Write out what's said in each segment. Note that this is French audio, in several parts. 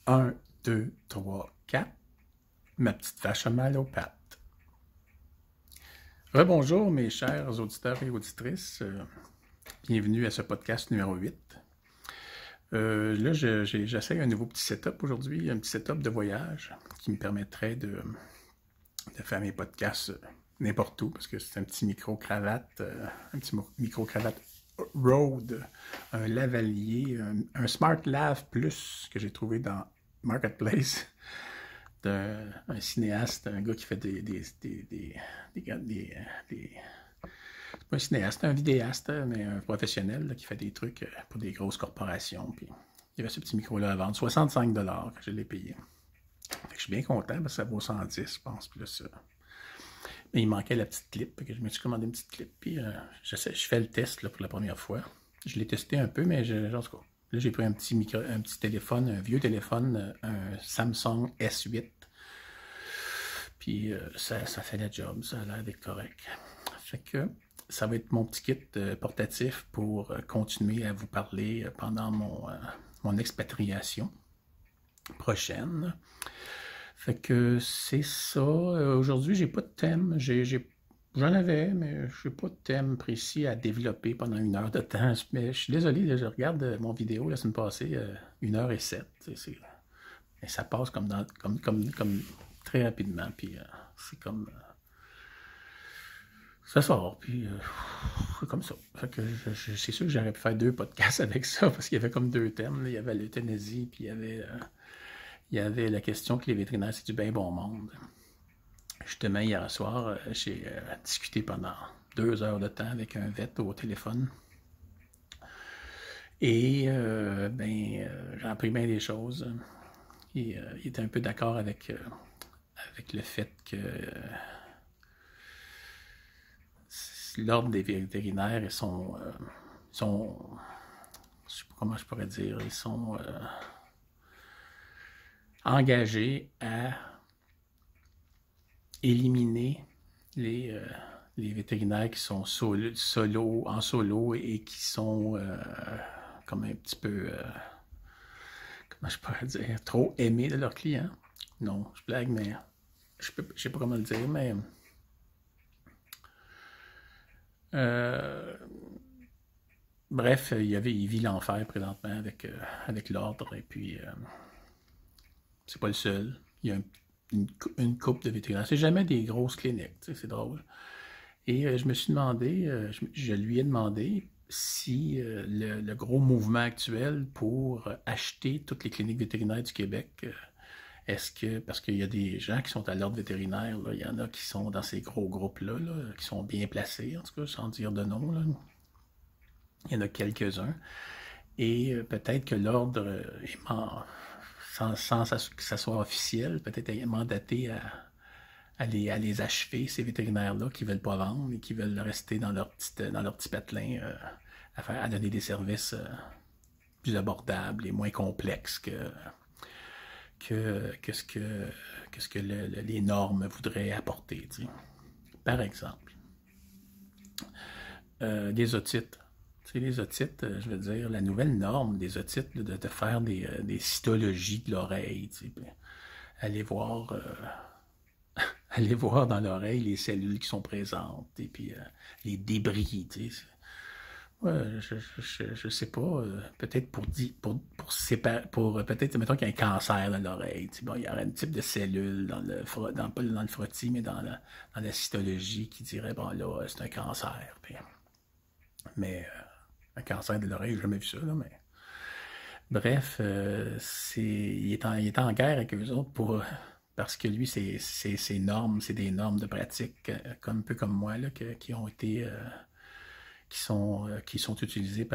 Un, 2, 3, 4. Ma petite vache a mal aux pattes. Rebonjour mes chers auditeurs et auditrices. Bienvenue à ce podcast numéro 8. Là, j'essaie un nouveau petit setup aujourd'hui, un petit setup de voyage qui me permettrait de faire mes podcasts n'importe où, parce que c'est un petit micro-cravate, Rode, un lavalier, un Smart Lav Plus que j'ai trouvé dans Marketplace d'un cinéaste, un gars qui fait c'est pas un cinéaste, un vidéaste, mais un professionnel là, qui fait des trucs pour des grosses corporations. Puis il y avait ce petit micro-là à vendre, 65$ que je l'ai payé. Fait que je suis bien content parce que ça vaut 110, je pense, plus. Mais il manquait la petite clip, que je me suis commandé une petite clip, puis je fais le test là, pour la première fois. Je l'ai testé un peu, mais en tout cas, là j'ai pris un petit téléphone, un vieux téléphone, un Samsung S8. Puis ça fait le job, ça a l'air d'être correct. Fait que ça va être mon petit kit portatif pour continuer à vous parler pendant mon expatriation prochaine. Fait que c'est ça. Aujourd'hui, j'ai pas de thème. J'en avais, mais je n'ai pas de thème précis à développer pendant 1 heure de temps. Mais je suis désolé, là, je regarde mon vidéo la semaine passée, 1h07. Et ça passe comme très rapidement. Puis c'est comme. Ça sort, puis c'est comme ça. Fait que c'est sûr que j'aurais pu faire 2 podcasts avec ça, parce qu'il y avait comme 2 thèmes. Là. Il y avait l'euthanasie, puis il y avait la question que les vétérinaires, c'est du bien bon monde. Justement, hier soir, j'ai discuté pendant 2 heures de temps avec un vet au téléphone. Et j'ai appris bien des choses. Il était un peu d'accord avec le fait que l'ordre des vétérinaires, ils sont je sais pas comment je pourrais dire, ils sont engagés à éliminer les vétérinaires qui sont en solo et qui sont comme un petit peu, comment je pourrais dire, trop aimés de leurs clients. Non, je blague, mais je sais pas comment le dire, mais bref, il vit l'enfer présentement avec l'ordre, et puis c'est pas le seul. Il y a une couple de vétérinaires. C'est jamais des grosses cliniques, c'est drôle. Et je me suis demandé, je lui ai demandé si le gros mouvement actuel pour acheter toutes les cliniques vétérinaires du Québec, parce qu'il y a des gens qui sont à l'ordre vétérinaire, là, il y en a qui sont dans ces gros groupes-là, là, qui sont bien placés, en tout cas, sans dire de nom, là. Il y en a quelques-uns. Et peut-être que l'ordre est sans que ça soit officiel, peut-être est mandaté à les achever, ces vétérinaires-là qui ne veulent pas vendre et qui veulent rester dans leur petit patelin à donner des services plus abordables et moins complexes que ce que les normes voudraient apporter. Tu sais. Par exemple, des otites. Tu sais, les otites, je veux dire, la nouvelle norme des otites, là, de faire des cytologies de l'oreille. Tu sais, aller voir aller voir dans l'oreille les cellules qui sont présentes et puis les débris, tu sais. Ouais, je sais pas, peut-être pour peut-être, mettons qu'il y a un cancer dans l'oreille, tu sais, bon, il y aurait un type de cellule pas dans le frottis, mais dans la cytologie qui dirait, bon là, c'est un cancer. Puis, mais un cancer de l'oreille, j'ai jamais vu ça, là, mais. Bref, il est en guerre avec eux autres parce que lui, c'est normes, c'est des normes de pratique, un peu comme moi, là, qui ont été, qui sont utilisées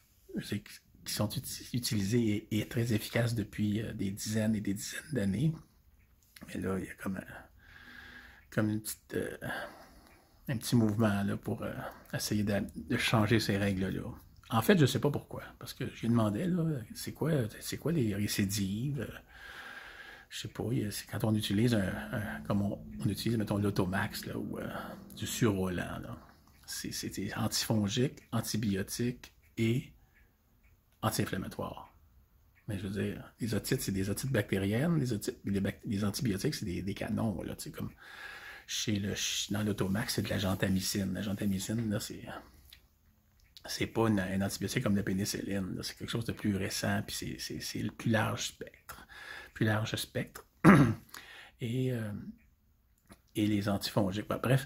et très efficaces depuis des dizaines et des dizaines d'années. Mais là, il y a comme un petit mouvement là, pour essayer de changer ces règles-là. En fait, je ne sais pas pourquoi, parce que je lui demandais, là, c'est quoi les récidives? Je sais pas, c'est quand on utilise comme on utilise, mettons, l'Automax, là, ou du Surolan, là. C'est antifongique, antibiotique et anti-inflammatoire. Mais je veux dire, les otites, c'est des otites bactériennes. Les antibiotiques, c'est des canons, là, tu sais, comme dans l'Automax, c'est de la gentamicine. La gentamicine, là, c'est pas un antibiotique comme la pénicilline. C'est quelque chose de plus récent, puis c'est le plus large spectre. Plus large spectre. et, et les antifongiques. Bref,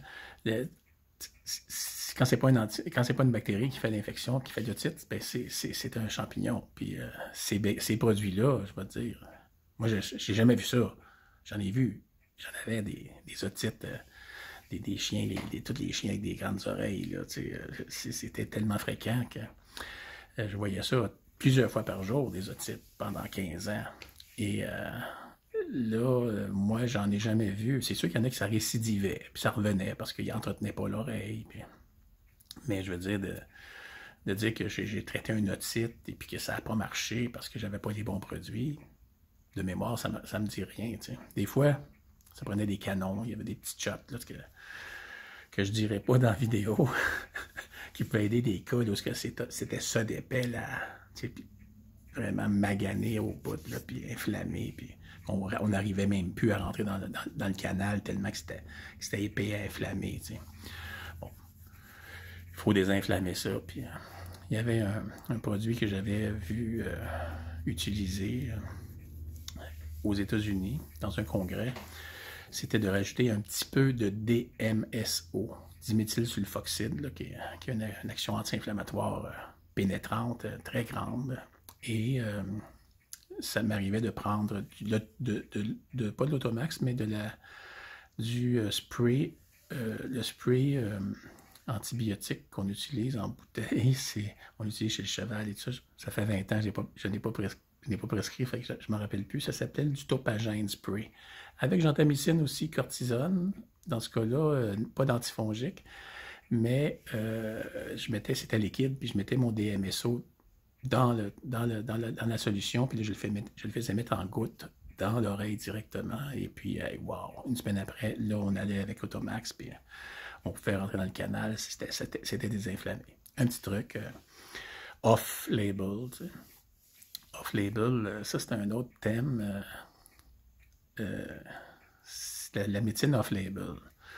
quand c'est pas une bactérie qui fait l'infection, qui fait l'otite, ben c'est un champignon. Puis ces produits-là, je vais te dire, moi, j'ai jamais vu ça. J'en ai vu. J'en avais des otites, des chiens, tous les chiens avec des grandes oreilles. Là, c'était tellement fréquent que je voyais ça plusieurs fois par jour, des otites, pendant 15 ans. Et là, moi, j'en ai jamais vu. C'est sûr qu'il y en a qui ça récidivait, puis ça revenait parce qu'ils n'entretenaient pas l'oreille. Puis... Mais je veux dire, de dire que j'ai traité un otite et puis que ça n'a pas marché parce que j'avais pas les bons produits, de mémoire, ça me dit rien. T'sais. Des fois, ça prenait des canons, il y avait des petits shots là, que je dirais pas dans la vidéo, qui pouvaient aider des cas où c'était ça d'épais, là, vraiment magané au bout, là, puis inflammé, puis on n'arrivait même plus à rentrer dans le canal tellement que c'était épais et inflammé. T'sais. Bon, il faut désinflammer ça. Puis il y avait un produit que j'avais vu utiliser aux États-Unis dans un congrès. C'était de rajouter un petit peu de DMSO, diméthylsulfoxide, là, qui a une action anti-inflammatoire pénétrante, très grande. Et ça m'arrivait de prendre pas de l'Automax, mais du spray, le spray antibiotique qu'on utilise en bouteille. On l'utilise chez le cheval et tout ça. Ça fait 20 ans que je n'ai pas prescrit, fait que je ne m'en rappelle plus. Ça s'appelle du Topagène spray. Avec gentamicine aussi, cortisone. Dans ce cas-là, pas d'antifongique. Mais c'était liquide, puis je mettais mon DMSO dans la solution, puis là, je le faisais mettre en gouttes dans l'oreille directement. Et puis, wow, une semaine après, là, on allait avec Automax, puis on pouvait rentrer dans le canal. C'était désinflammé. Un petit truc off-label, tu sais. Off-label, ça, c'est un autre thème. La médecine off-label.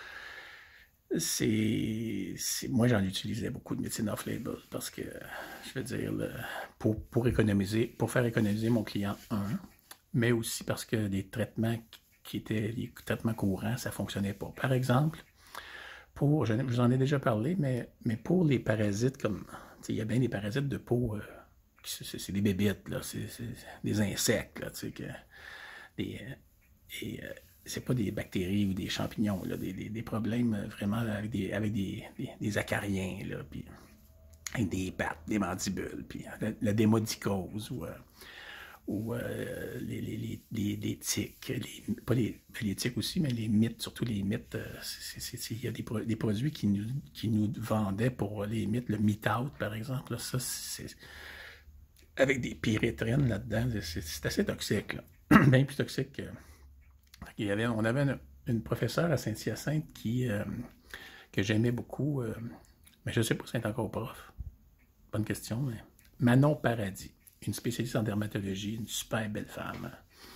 Moi, j'en utilisais beaucoup de médecine off-label parce que, je veux dire, pour faire économiser mon client, mais aussi parce que les traitements les traitements courants, ça ne fonctionnait pas. Par exemple, je vous en ai déjà parlé, mais pour les parasites, comme, il y a bien des parasites de peau, c'est des bébites, là, c'est des insectes, là, tu sais, c'est pas des bactéries ou des champignons, là, des problèmes vraiment avec des acariens, là, puis avec des pattes, des mandibules, puis la démodicose ou les tiques, pas les tiques aussi, mais les mites, surtout les mites. Il y a des produits qui nous vendaient pour les mites, le Mite-Out, par exemple, là, ça, c'est avec des pyrétrines là-dedans, c'est assez toxique, là. Bien plus toxique que... On avait une professeure à Saint-Hyacinthe que j'aimais beaucoup, mais je ne sais pas si elle est encore prof. Bonne question, mais Manon Paradis, une spécialiste en dermatologie, une super belle femme.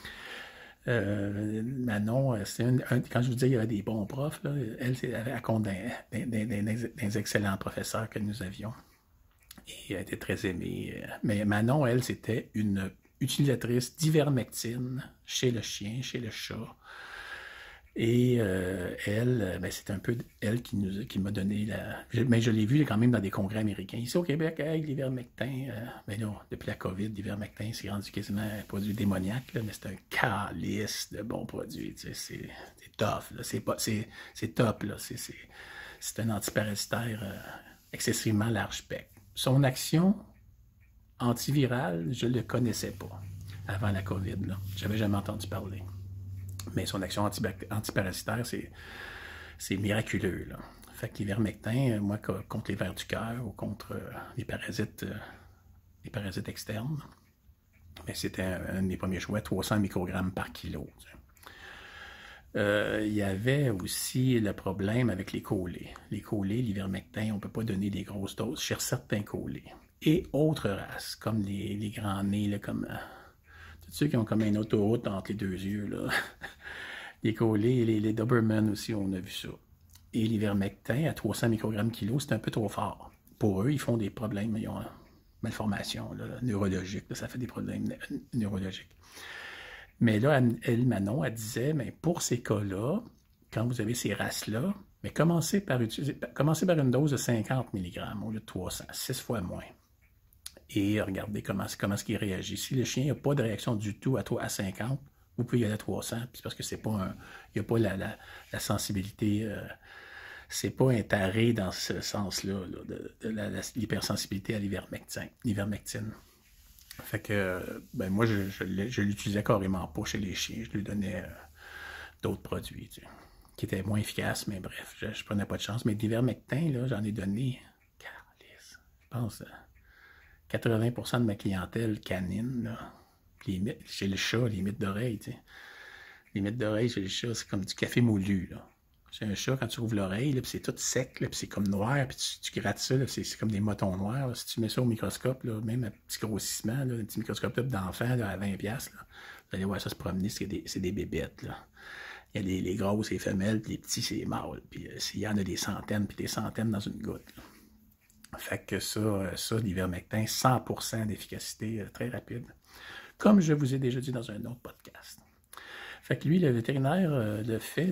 Manon, quand je vous dis qu'il y avait des bons profs, là, elle compte des excellents professeurs que nous avions. Et elle était très aimée. Mais Manon, elle, c'était une utilisatrice d'ivermectine chez le chien, chez le chat. Et elle, c'est un peu elle qui m'a donné mais je l'ai vu quand même dans des congrès américains. Ici au Québec, avec l'ivermectin, non, depuis la COVID, l'ivermectin, c'est rendu quasiment un produit démoniaque, là, mais c'est un calice de bons produits. Tu sais, c'est tough, là, c'est top, là. C'est un antiparasitaire excessivement large spectre. Son action antivirale, je ne le connaissais pas avant la COVID. Je n'avais jamais entendu parler. Mais son action antiparasitaire, c'est miraculeux. Là. Fait que l'ivermectin, moi, contre les vers du cœur ou contre les parasites externes, mais c'était un de mes premiers choix, 300 microgrammes par kilo. Il y avait aussi le problème avec les collés. Les collés, l'ivermectin, on ne peut pas donner des grosses doses chez certains collés. Et autres races, comme les grands nez, là, comme Tous ceux qui ont comme une autoroute entre les deux yeux, là. Les collés, les Doberman aussi, on a vu ça. Et l'ivermectin à 300 microgrammes kilo, c'est un peu trop fort. Pour eux, ils font des problèmes, ils ont une malformation là, neurologique, là, ça fait des problèmes neurologiques. Mais là, elle, Manon, elle disait, mais pour ces cas-là, quand vous avez ces races-là, mais commencez par une dose de 50 mg au lieu de 300, 6 fois moins. Et regardez comment est-ce qu'il réagit. Si le chien n'a pas de réaction du tout à 50, vous pouvez y aller à 300, puis parce que c'est pas il n'y a pas la sensibilité, c'est pas un taré dans ce sens-là, là, de l'hypersensibilité à l'ivermectine. Fait que, ben moi, je l'utilisais carrément pas chez les chiens. Je lui donnais d'autres produits, tu sais, qui étaient moins efficaces, mais bref, je prenais pas de chance. Mais l'ivermectin, là, j'en ai donné, je pense, 80% de ma clientèle canine, là. Chez le chat, les mythes d'oreille, tu sais. Les mythes d'oreille chez le chat, c'est comme du café moulu, là. Chez un chat, quand tu ouvres l'oreille, puis c'est tout sec, puis c'est comme noir, puis tu grattes ça, c'est comme des motons noirs. Là. Si tu mets ça au microscope, là, même à petit grossissement, là, un petit microscope d'enfant là, à 20$, là, vous allez voir ça se promener, c'est des bébêtes. Là. Il y a les grosses, les femelles, puis les petits, c'est les mâles. Puis il y en a des centaines, puis des centaines dans une goutte. Là. Fait que ça l'ivermectin, 100% d'efficacité, très rapide. Comme je vous ai déjà dit dans un autre podcast. Fait que lui, le vétérinaire, le fait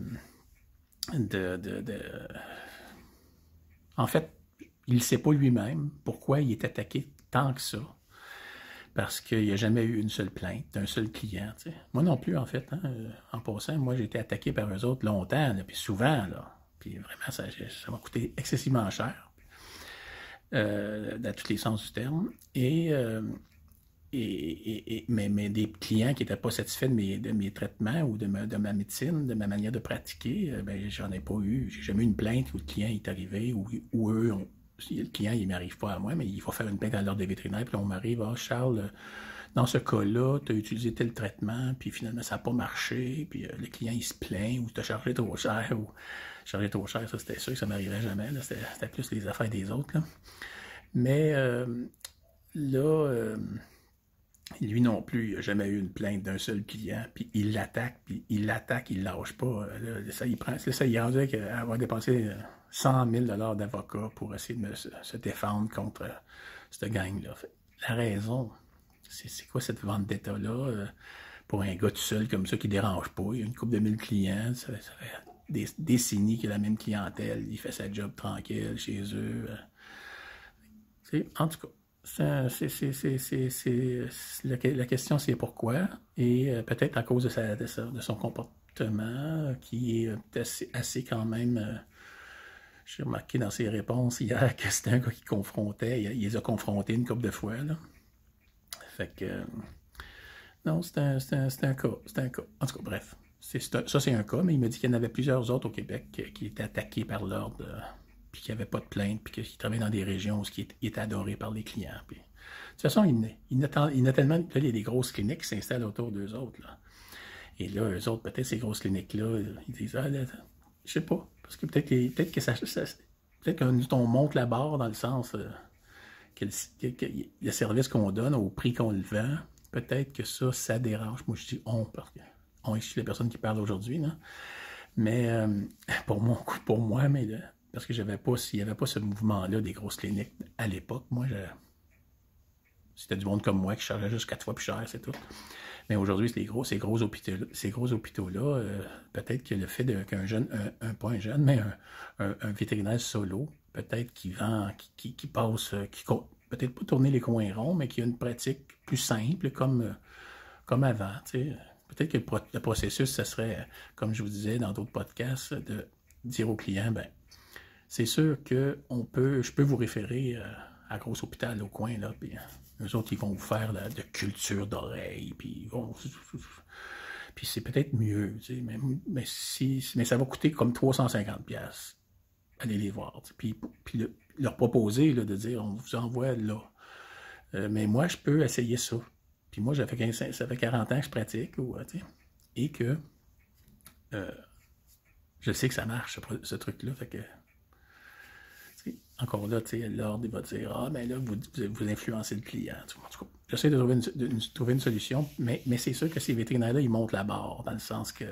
En fait, il ne sait pas lui-même pourquoi il est attaqué tant que ça. Parce qu'il n'y a jamais eu une seule plainte d'un seul client. T'sais. Moi non plus, en fait. Hein, en passant, moi, j'ai été attaqué par eux autres longtemps, là, puis souvent. Là, puis vraiment, ça m'a coûté excessivement cher. Dans tous les sens du terme. Mais des clients qui n'étaient pas satisfaits de mes traitements ou de ma médecine, de ma manière de pratiquer, ben, j'en ai pas eu. J'ai jamais eu une plainte où le client est arrivé, ou eux, si le client, il m'arrive pas à moi, mais il faut faire une plainte à l'ordre des vétérinaires, puis on m'arrive, ah, Charles, dans ce cas-là, tu as utilisé tel traitement, puis finalement, ça n'a pas marché, puis le client, il se plaint, ou tu as chargé trop cher, ou chargé trop cher, ça, c'était sûr que ça m'arriverait jamais, là, c'était plus les affaires des autres, là. Mais là, lui non plus, il n'a jamais eu une plainte d'un seul client, puis il l'attaque, il lâche pas. Là, ça, il est rendu à avoir dépensé 100 000 $ d'avocat pour essayer de se défendre contre cette gang-là. La raison, c'est quoi cette vendetta-là pour un gars tout seul comme ça qui ne dérange pas? Il y a une couple de 1000 clients, ça fait des décennies qu'il a la même clientèle, il fait sa job tranquille chez eux. En tout cas. La question, c'est pourquoi, et peut-être à cause de son comportement, qui est assez quand même... j'ai remarqué dans ses réponses hier que c'était un gars qui confrontait, il les a confrontés une couple de fois, là. Fait que... non, c'est un cas. En tout cas, bref. Ça, c'est un cas, mais il m'a dit qu'il y en avait plusieurs autres au Québec qui étaient attaqués par l'ordre... puis qu'il n'y avait pas de plainte, puis qu'il travaillait dans des régions où il était adoré par les clients. Puis, de toute façon, il y a tellement... Là, il y a des grosses cliniques qui s'installent autour d'eux autres. Là. Et là, eux autres, peut-être ces grosses cliniques-là, ils disent, ah, là, je sais pas, parce que peut-être qu'on monte la barre dans le sens que le service qu'on donne au prix qu'on le vend, peut-être que ça dérange. Moi, je dis on, parce que on est la personne qui parle aujourd'hui, là. Mais pour moi, mais... parce que s'il n'y avait pas ce mouvement-là des grosses cliniques à l'époque, moi, c'était du monde comme moi qui chargeait juste 4 fois plus cher, c'est tout. Mais aujourd'hui, ces gros hôpitaux-là, peut-être que le fait qu'un jeune, pas un jeune, mais un vétérinaire solo, peut-être qui vend, qui passe, peut-être pas tourner les coins ronds, mais qui a une pratique plus simple, comme avant, tu sais. Peut-être que le processus, ce serait, comme je vous disais dans d'autres podcasts, de dire aux clients, ben, c'est sûr que je peux vous référer à Gros Hôpital au coin, là, puis eux autres, ils vont vous faire de culture d'oreille, puis puis c'est peut-être mieux, tu sais, mais ça va coûter comme 350$. Allez les voir, puis leur proposer là, de dire, on vous envoie là. Mais moi, je peux essayer ça. Puis moi, ça fait 40 ans que je pratique, tu sais, et que je sais que ça marche, ce truc-là, fait que encore là, tu sais, l'ordre, il va dire, ah, mais là, vous influencez le client. En tout cas, j'essaie de trouver une solution, mais c'est sûr que ces vétérinaires-là, ils montent la barre, dans le sens que,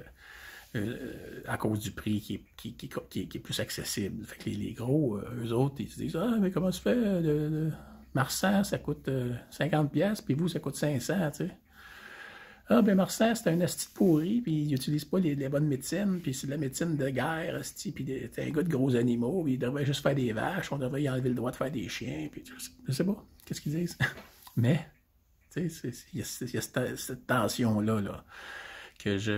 à cause du prix qui est plus accessible. Fait que les gros, eux autres, ils se disent, ah, mais comment se fait, Marsan, ça coûte 50$, puis vous, ça coûte 500, tu sais. Ah, ben Marsan, c'est un asti pourri, puis il n'utilise pas les bonnes médecines, puis c'est de la médecine de guerre, asti, puis c'est un gars de gros animaux, puis il devrait juste faire des vaches, on devrait y enlever le droit de faire des chiens, puis je sais pas, qu'est-ce qu'ils disent. Mais, tu sais, il y a cette tension-là, là, que je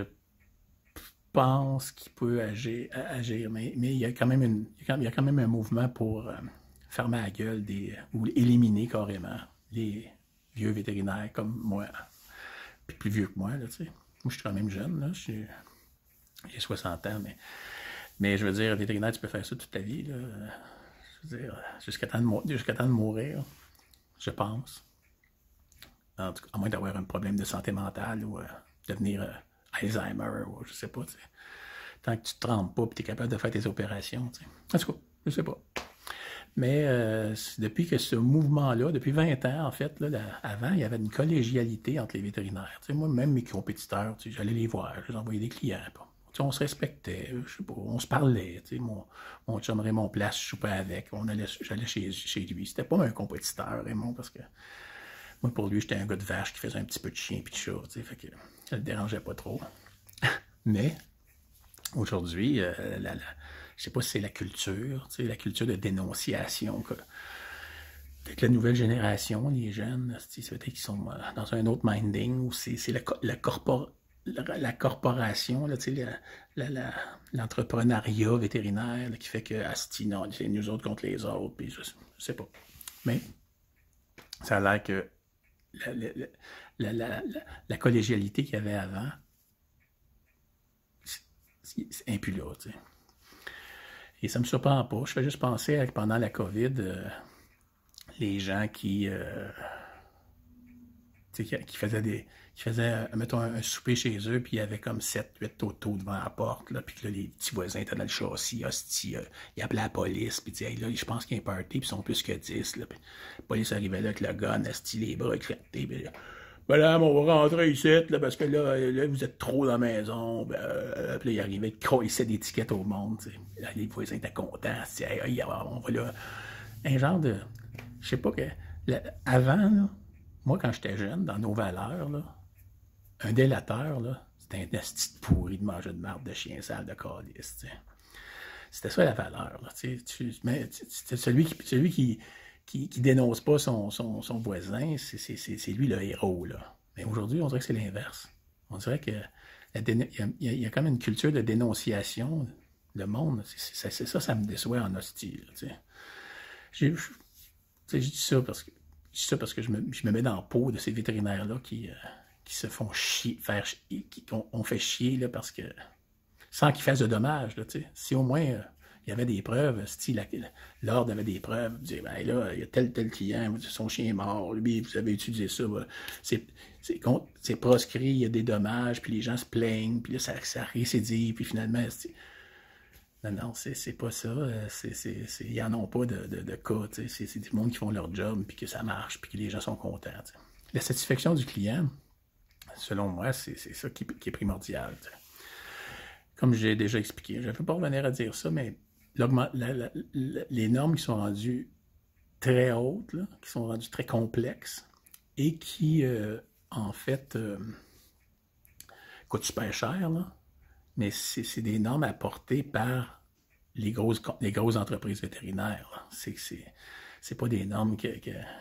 pense qu'il peut agir, mais il y a quand même il y a quand même un mouvement pour fermer la gueule ou éliminer carrément les vieux vétérinaires comme moi, puis plus vieux que moi, là, tu sais. Moi, je suis quand même jeune, là, j'ai 60 ans, mais je veux dire, vétérinaire, tu peux faire ça toute ta vie, là. Je veux dire, jusqu'à temps de mourir, je pense. En tout cas, à moins d'avoir un problème de santé mentale ou devenir Alzheimer ou je sais pas, tu sais. Tant que tu te trompes pas et tu es capable de faire tes opérations, tu sais. En tout cas, je sais pas. Mais depuis que ce mouvement-là, depuis 20 ans, en fait, là, avant, il y avait une collégialité entre les vétérinaires. Tu sais, moi, même mes compétiteurs, tu sais, j'allais les voir, je les envoyais des clients. Tu sais, on se respectait, je sais pas, on se parlait. Tu sais, mon chum Raymond Place, je soupais avec, j'allais chez lui. C'était pas un compétiteur, Raymond, parce que moi, pour lui, j'étais un gars de vache qui faisait un petit peu de chien et de chat, tu sais, fait que ça le dérangeait pas trop. Mais aujourd'hui, je sais pas si c'est la culture, tu sais, la culture de dénonciation. Avec la nouvelle génération, les jeunes, c'est peut-être qu'ils sont dans un autre minding où c'est la corporation, là, tu sais, l'entrepreneuriat vétérinaire là, qui fait que asti, non, c'est nous autres contre les autres, puis je sais pas. Mais ça a l'air que la collégialité qu'il y avait avant, c'est plus là, tu sais. Et ça me surprend pas. Je fais juste penser que pendant la COVID, les gens qui faisaient, mettons, un souper chez eux, puis il y avait comme 7-8 autos devant la porte, là, puis que là, les petits voisins étaient dans le châssis, hostie, ils appelaient la police, puis hey, là, je pense qu'il y a un party, puis ils sont plus que 10, là, puis la police arrivait là avec le gun, hostie, les bras éclatés, puis madame, on va rentrer ici, là, parce que là, vous êtes trop dans la maison. Puis là, il arrivait, il croissait des tickets au monde. Là, les voisins étaient contents. Hey, on va là. Un genre de. Je sais pas que. Avant, là, moi, quand j'étais jeune, dans nos valeurs, là, un délateur, là, c'était un esti pourri de manger de marde de chien sale de calice. C'était ça la valeur. Là, mais celui qui dénonce pas son voisin, c'est lui le héros, là. Mais aujourd'hui, on dirait que c'est l'inverse. On dirait que il y a comme une culture de dénonciation. Le monde, ça me déçoit en hostie, tu sais. Je dis ça parce que je me mets dans la peau de ces vétérinaires-là qui se font chier, on fait chier, là, parce que, sans qu'ils fassent de dommages, là, tu sais. Si au moins, il y avait des preuves, si l'ordre avait des preuves, vous dites, ben là, il y a tel client, son chien est mort, lui, vous avez utilisé ça, ben, c'est proscrit, il y a des dommages, puis les gens se plaignent, puis là, ça récidive, puis finalement, non, c'est pas ça, ils en ont pas de cas, c'est du monde qui font leur job, puis que ça marche, puis que les gens sont contents, t'sais. La satisfaction du client, selon moi, c'est ça qui est primordial, t'sais. Comme j'ai déjà expliqué, je ne peux pas revenir à dire ça, mais les normes qui sont rendues très hautes, là, qui sont rendues très complexes et qui, en fait, coûtent super cher, là, mais c'est des normes apportées par les grosses entreprises vétérinaires. C'est pas des normes que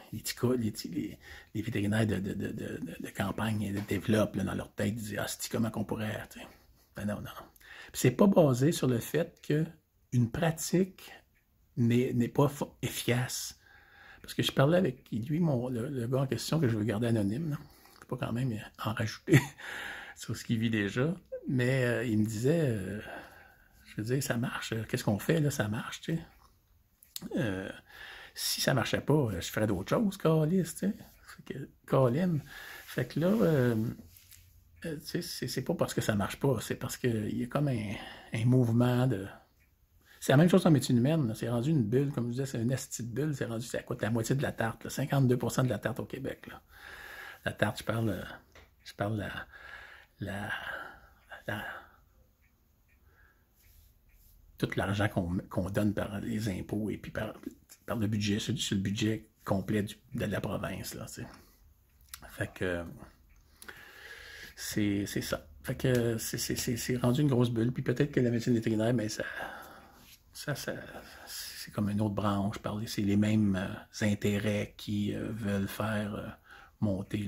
les vétérinaires de campagne développent là, dans leur tête, ils disent « Ah, c'est comment qu'on pourrait... » Ben non. C'est pas basé sur le fait qu'une pratique n'est pas efficace. Parce que je parlais avec lui, le gars en question que je veux garder anonyme. Là. Je peux pas quand même en rajouter sur ce qu'il vit déjà. Mais il me disait, je veux dire, ça marche. Qu'est-ce qu'on fait là? Ça marche, tu sais. Si ça marchait pas, je ferais d'autres choses, câlisse, tu sais. Colin. Fait que là... c'est pas parce que ça marche pas, c'est parce qu'il y a comme un mouvement de... C'est la même chose en médecine humaine. C'est rendu une bulle, comme je disais, c'est une esti de bulle. C'est rendu, ça coûte la moitié de la tarte. Là, 52% de la tarte au Québec. Là. La tarte, je parle la, la tout l'argent qu'on donne par les impôts et puis par le budget, sur le budget complet de la province. Là, fait que c'est ça. Fait que c'est rendu une grosse bulle. Puis peut-être que la médecine vétérinaire, ben c'est comme une autre branche. C'est les mêmes intérêts qui veulent faire monter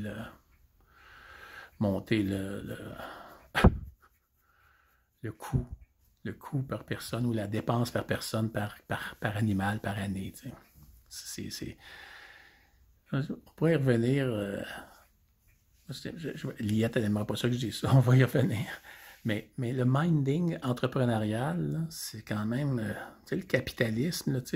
le coût par personne ou la dépense par personne par animal par année. On pourrait y revenir. Liette, elle n'aimera pas ça que je dise ça, on va y revenir. Mais le minding entrepreneurial, c'est quand même le capitalisme, là,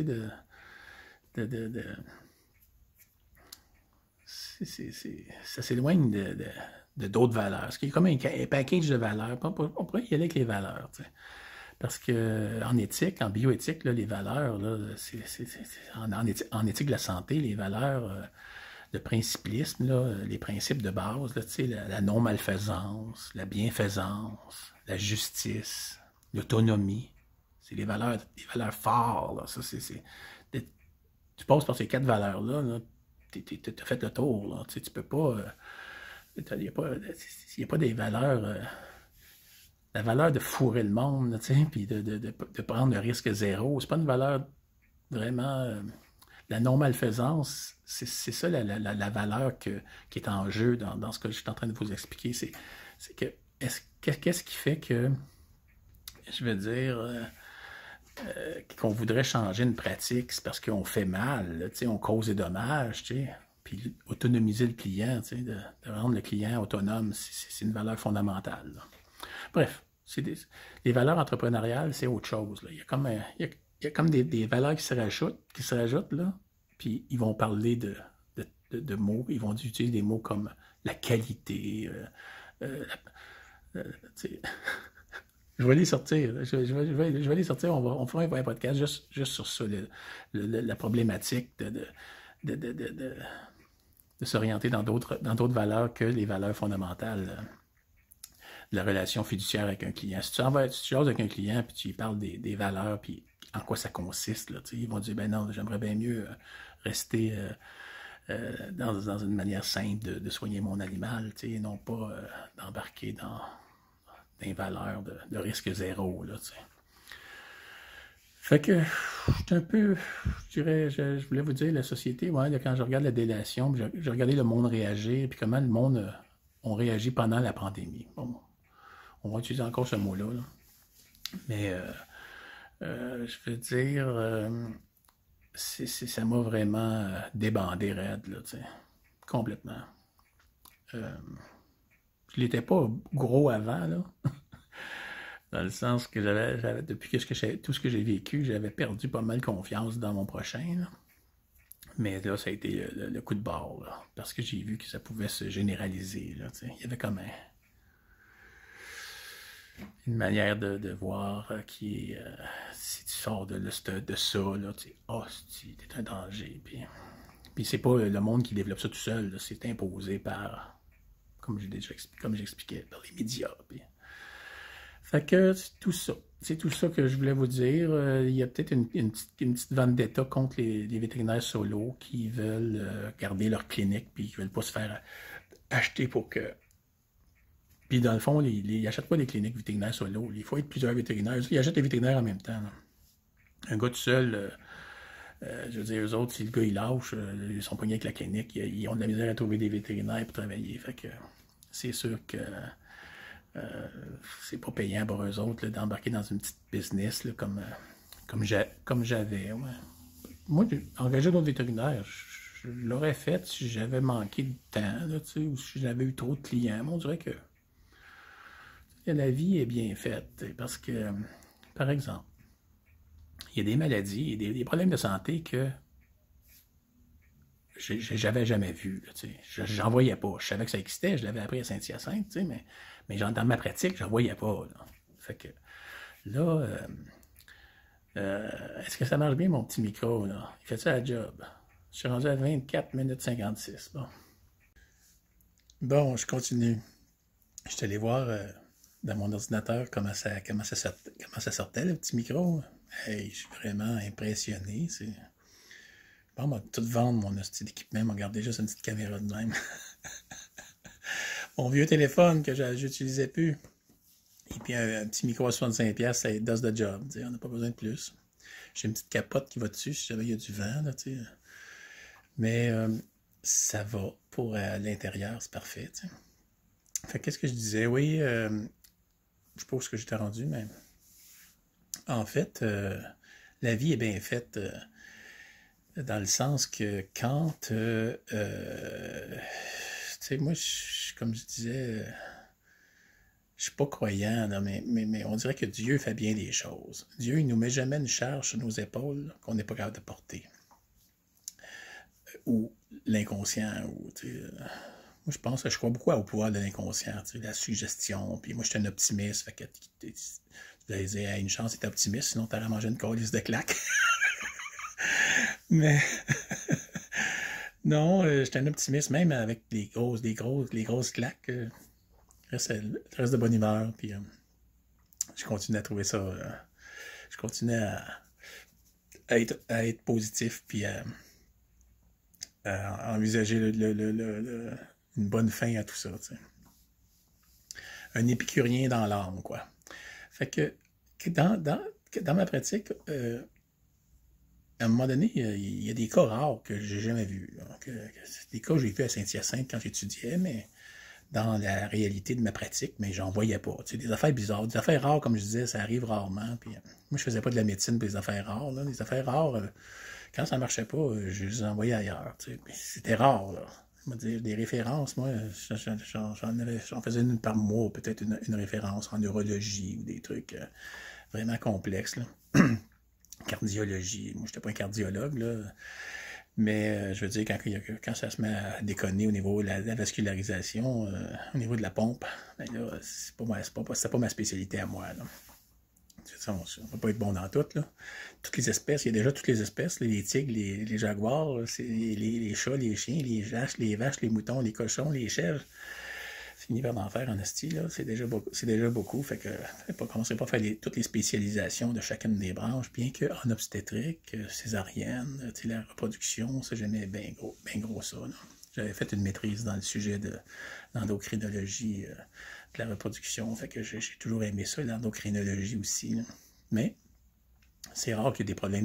ça s'éloigne de d'autres valeurs. Ce qui est comme un package de valeurs. On pourrait y aller avec les valeurs. T'sais. Parce que en éthique, en bioéthique, là, les valeurs, là, en éthique de la santé, les valeurs, le principilisme, là, les principes de base, là, la non-malfaisance, la bienfaisance, la justice, l'autonomie, c'est les valeurs fortes. Là. Ça, tu passes par ces 4 valeurs-là, là, t'as fait le tour. Là. Tu peux pas... il n'y a pas des valeurs... la valeur de fourrer le monde, puis de prendre le risque zéro, c'est pas une valeur vraiment... la non-malfaisance, c'est ça la valeur qui est en jeu dans ce que je suis en train de vous expliquer. C'est que qu'est-ce qui fait que, je veux dire, qu'on voudrait changer une pratique, c'est parce qu'on fait mal, là, on cause des dommages, puis autonomiser le client, de rendre le client autonome, c'est une valeur fondamentale. Là. Bref, les valeurs entrepreneuriales, c'est autre chose. Là. Il y a comme des valeurs qui se rajoutent, là, puis ils vont parler de mots, ils vont utiliser des mots comme la qualité, je vais les sortir, je vais les sortir, on fera un podcast juste sur ça, la problématique de s'orienter dans d'autres valeurs que les valeurs fondamentales de la relation fiduciaire avec un client. Si tu jases avec un client, puis tu lui parles des valeurs, puis en quoi ça consiste, là, ils vont dire, ben non, j'aimerais bien mieux rester dans une manière simple de soigner mon animal, et non pas d'embarquer dans des valeurs de risque zéro. Là, fait que, j'étais un peu, je dirais, je voulais vous dire, la société, ouais, quand je regarde la délation, j'ai regardé le monde réagir, puis comment le monde a réagi pendant la pandémie. Bon, on va utiliser encore ce mot-là. Là. Mais, je veux dire, ça m'a vraiment débandé raide, là, complètement. Je l'étais pas gros avant, là. Dans le sens que j'avais depuis tout ce que j'ai vécu, j'avais perdu pas mal confiance dans mon prochain. Là. Mais là, ça a été le coup de barre, là, parce que j'ai vu que ça pouvait se généraliser. Là, il y avait comme une manière de voir qui est... si tu sors de ça, là, tu sais, t'es un danger. Puis c'est pas le monde qui développe ça tout seul, c'est imposé par, comme j'expliquais, par les médias. Puis. Fait que c'est tout ça. C'est tout ça que je voulais vous dire. Il y a peut-être une petite vendetta contre les vétérinaires solo qui veulent garder leur clinique puis qui veulent pas se faire acheter pour que... Puis dans le fond, ils n'achètent pas des cliniques vétérinaires solo. Il faut être plusieurs vétérinaires. Ils achètent des vétérinaires en même temps. Là. Un gars tout seul, je veux dire, eux autres, si le gars il lâche, ils sont pognés avec la clinique, ils ont de la misère à trouver des vétérinaires pour travailler. Fait que c'est sûr que c'est pas payant pour eux autres d'embarquer dans une petite business là, comme j'avais. Ouais. Moi, engager d'autres vétérinaires, je l'aurais fait si j'avais manqué de temps, là, ou si j'avais eu trop de clients. Mais on dirait que la vie est bien faite. Parce que, par exemple, il y a des maladies, des problèmes de santé que j'avais jamais vus. J'en voyais pas. Je savais que ça existait, je l'avais appris à Saint-Hyacinthe, mais dans ma pratique, j'en voyais pas. Là. Fait que là, Est-ce que ça marche bien, mon petit micro, là? Il fait ça la job? Je suis rendu à 24 minutes 56. Bon. Bon, je continue. Je suis allé voir dans mon ordinateur comment ça sortait, le petit micro. Hey, je suis vraiment impressionné. Bon, on va tout vendre mon petit équipement, m'a regardé juste une petite caméra de même. Mon vieux téléphone que j'utilisais plus. Et puis un petit micro à 65$, ça does the job. On n'a pas besoin de plus. J'ai une petite capote qui va dessus si jamais il y a du vent. Là, mais ça va pour l'intérieur, c'est parfait. T'sais. Fait qu'est-ce que je disais? Oui, je sais pas où ce que j'étais rendu, mais en fait, la vie est bien faite dans le sens que quand, tu sais, moi, comme je disais, je suis pas croyant, là, mais on dirait que Dieu fait bien les choses. Dieu, il nous met jamais une charge sur nos épaules qu'on n'est pas capable de porter. Ou l'inconscient, ou, moi, je pense que je crois beaucoup au pouvoir de l'inconscient, la suggestion. Puis moi, je suis un optimiste. Fait que tu vas dire, hey, une chance d'être optimiste, sinon t'aurais mangé une colisse de claques. Mais non, j'étais un optimiste, même avec les grosses claques. Je reste de bonne humeur. Puis je continue à trouver ça. Je continue à être positif, puis à envisager une bonne fin à tout ça. T'sais. Un épicurien dans l'âme, quoi. Fait que dans ma pratique, à un moment donné, il y a des cas rares que j'ai jamais vus. Des cas que j'ai vus à Saint-Hyacinthe quand j'étudiais, mais dans la réalité de ma pratique, mais j'en voyais pas. Des affaires bizarres, des affaires rares, comme je disais, ça arrive rarement. Puis, moi, je faisais pas de la médecine pour les affaires rares. Là. Les affaires rares, quand ça marchait pas, je les envoyais ailleurs. C'était rare, là. Je veux dire, des références, moi, j'en faisais une par mois, peut-être une référence en neurologie ou des trucs vraiment complexes. Là. Cardiologie. Moi, j'étais pas un cardiologue, là. Mais je veux dire, quand ça se met à déconner au niveau de la vascularisation, au niveau de la pompe, ben là, c'était pas ma spécialité à moi. Là. Ça, on ne va pas être bon dans tout. Là. Toutes les espèces, il y a déjà toutes les espèces, les tigres, les jaguars, les chats, les chiens, les vaches, les moutons, les cochons, les chèvres. Fini par d'en faire en esti, là, c'est déjà beaucoup. Fait que ne commencerez pas à faire toutes les spécialisations de chacune des branches, bien qu'en obstétrique, césarienne, la reproduction, ça j'aimais bien gros ça. J'avais fait une maîtrise dans le sujet de l'endocrinologie de la reproduction, fait que j'ai toujours aimé ça, l'endocrinologie aussi. Là. Mais c'est rare qu'il y ait des problèmes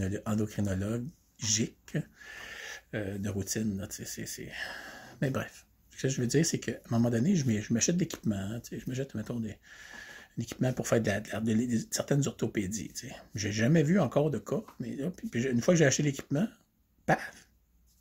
endocrinologiques de routine. Là, mais bref. Ce que je veux dire, c'est qu'à un moment donné, je m'achète de l'équipement. Je m'achète, mettons, un équipement pour faire certaines orthopédies. J'ai jamais vu encore de cas, mais là, puis une fois que j'ai acheté l'équipement, paf!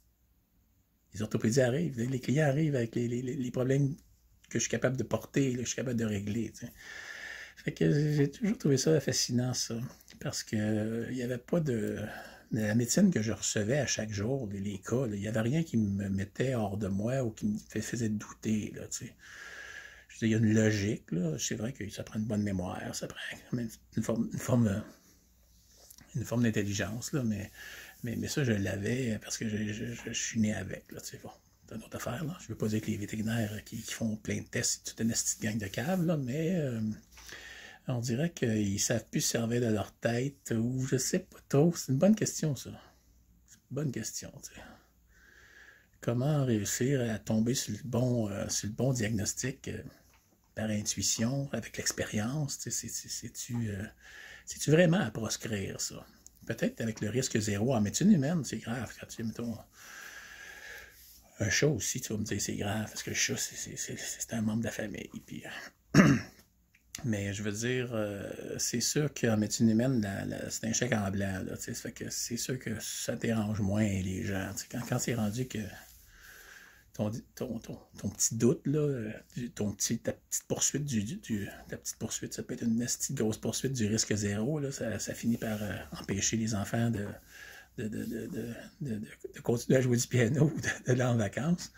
Les orthopédies arrivent. Les clients arrivent avec les problèmes que je suis capable de porter, que je suis capable de régler. T'sais. Fait que j'ai toujours trouvé ça fascinant, ça. Parce que il n'y avait pas de la médecine que je recevais à chaque jour, les cas, il n'y avait rien qui me mettait hors de moi ou qui me faisait douter. Là, je veux dire, il y a une logique. C'est vrai que ça prend une bonne mémoire, ça prend une forme d'intelligence, là, mais ça, je l'avais parce que je suis né avec. Là, bon, c'est une autre affaire. Là. Je ne veux pas dire que les vétérinaires qui font plein de tests, c'est toute une petite gang de caves, là, mais on dirait qu'ils ne savent plus se servir de leur tête, ou je sais pas trop. C'est une bonne question, ça. C'est une bonne question, tu sais. Comment réussir à tomber sur le bon diagnostic par intuition, avec l'expérience, tu sais, c'est-tu vraiment à proscrire, ça? Peut-être avec le risque zéro en médecine humaine, c'est grave. Quand tu mettons un chat aussi, tu vas me dire c'est grave, parce que le chat, c'est un membre de la famille, puis... Mais je veux dire, c'est sûr qu'en médecine humaine, c'est un chèque en blanc. Là, ça fait que c'est sûr que ça dérange moins les gens. Quand c'est rendu que ton petit doute, là, ta petite poursuite ta petite poursuite, ça peut être une petite grosse poursuite du risque zéro, là, ça finit par empêcher les enfants de continuer à jouer du piano ou d'aller en vacances.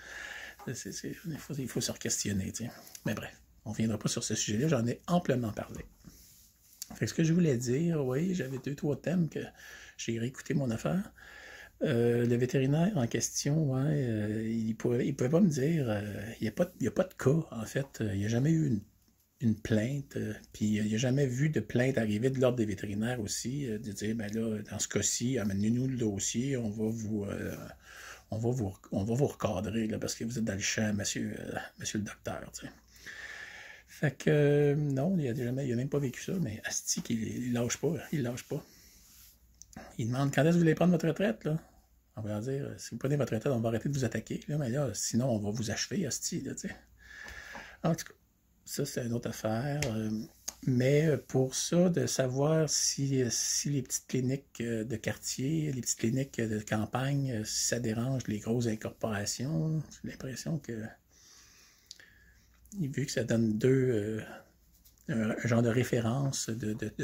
Il faut se re-questionner. Mais bref. On ne reviendra pas sur ce sujet-là, j'en ai amplement parlé. Fait que ce que je voulais dire, oui, j'avais 2-3 thèmes que j'ai réécouté mon affaire. Le vétérinaire en question, ouais, il pouvait pas me dire, il y a pas de cas, en fait. Il n'y a jamais eu une plainte, puis il n'y a jamais vu de plainte arriver de l'ordre des vétérinaires aussi, de dire, ben là, dans ce cas-ci, amenez-nous le dossier, on va vous recadrer, là, parce que vous êtes dans le champ, monsieur le docteur, tu sais. Fait que, non, il a même pas vécu ça, mais asti il lâche pas, il lâche pas. Il demande quand est-ce que vous voulez prendre votre retraite, là? On va leur dire, si vous prenez votre retraite, on va arrêter de vous attaquer, là, mais là, sinon, on va vous achever, asti, là, tu sais. En tout cas, ça, c'est une autre affaire. Mais pour ça, de savoir si les petites cliniques de quartier, les petites cliniques de campagne, si ça dérange les grosses incorporations, j'ai l'impression que, vu que ça donne un genre de référence de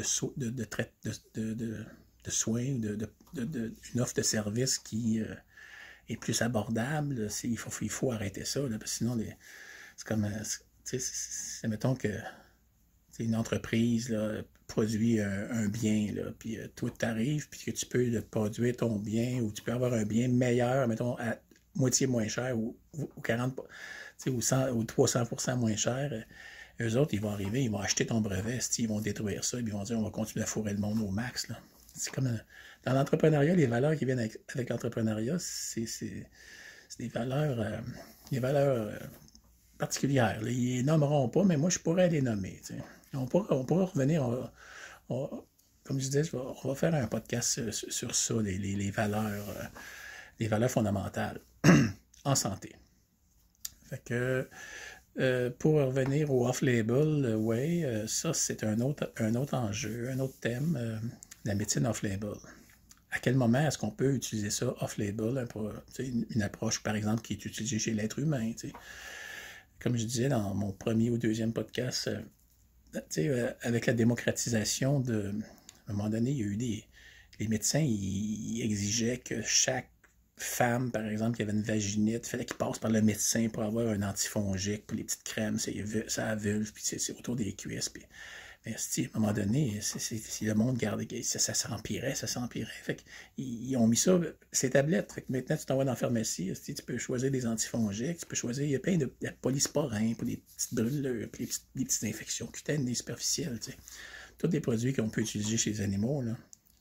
soins, une offre de service qui est plus abordable, il faut arrêter ça, là, parce que sinon, c'est comme, mettons que une entreprise là, produit un bien, là, puis toi, tu arrives, puis que tu peux produire ton bien, ou tu peux avoir un bien meilleur, mettons, à moitié moins cher, ou 40, ou 100, ou 300% moins cher. Eux autres, ils vont arriver, ils vont acheter ton brevet, ils vont détruire ça, puis ils vont dire, on va continuer à fourrer le monde au max. Là. C'est comme dans l'entrepreneuriat, les valeurs qui viennent avec l'entrepreneuriat, c'est des valeurs, particulières. Là. Ils les nommeront pas, mais moi, je pourrais les nommer. T'sais. On pourra revenir, comme je disais, on va faire un podcast sur ça, les valeurs fondamentales en santé. Fait que, pour revenir au off-label, ça, c'est un autre enjeu, un autre thème, la médecine off-label. À quel moment est-ce qu'on peut utiliser ça off-label, une approche, par exemple, qui est utilisée chez l'être humain, t'sais. Comme je disais dans mon premier ou deuxième podcast, avec la démocratisation à un moment donné, il y a eu les médecins, ils exigeaient que chaque femme, par exemple, qui avait une vaginite, il fallait qu'il passe par le médecin pour avoir un antifongique, puis les petites crèmes, ça a vulve, puis c'est autour des cuisses, puis mais à un moment donné, si le monde gardait, ça s'empirait. Fait qu'ils ont mis ça, ces tablettes. Fait que maintenant, tu t'en vas dans la pharmacie, tu peux choisir des antifongiques, tu peux choisir, il y a plein de polysporin pour les petites brûlures, puis les petites infections cutanées, superficielles, tu sais. Tous des produits qu'on peut utiliser chez les animaux, là.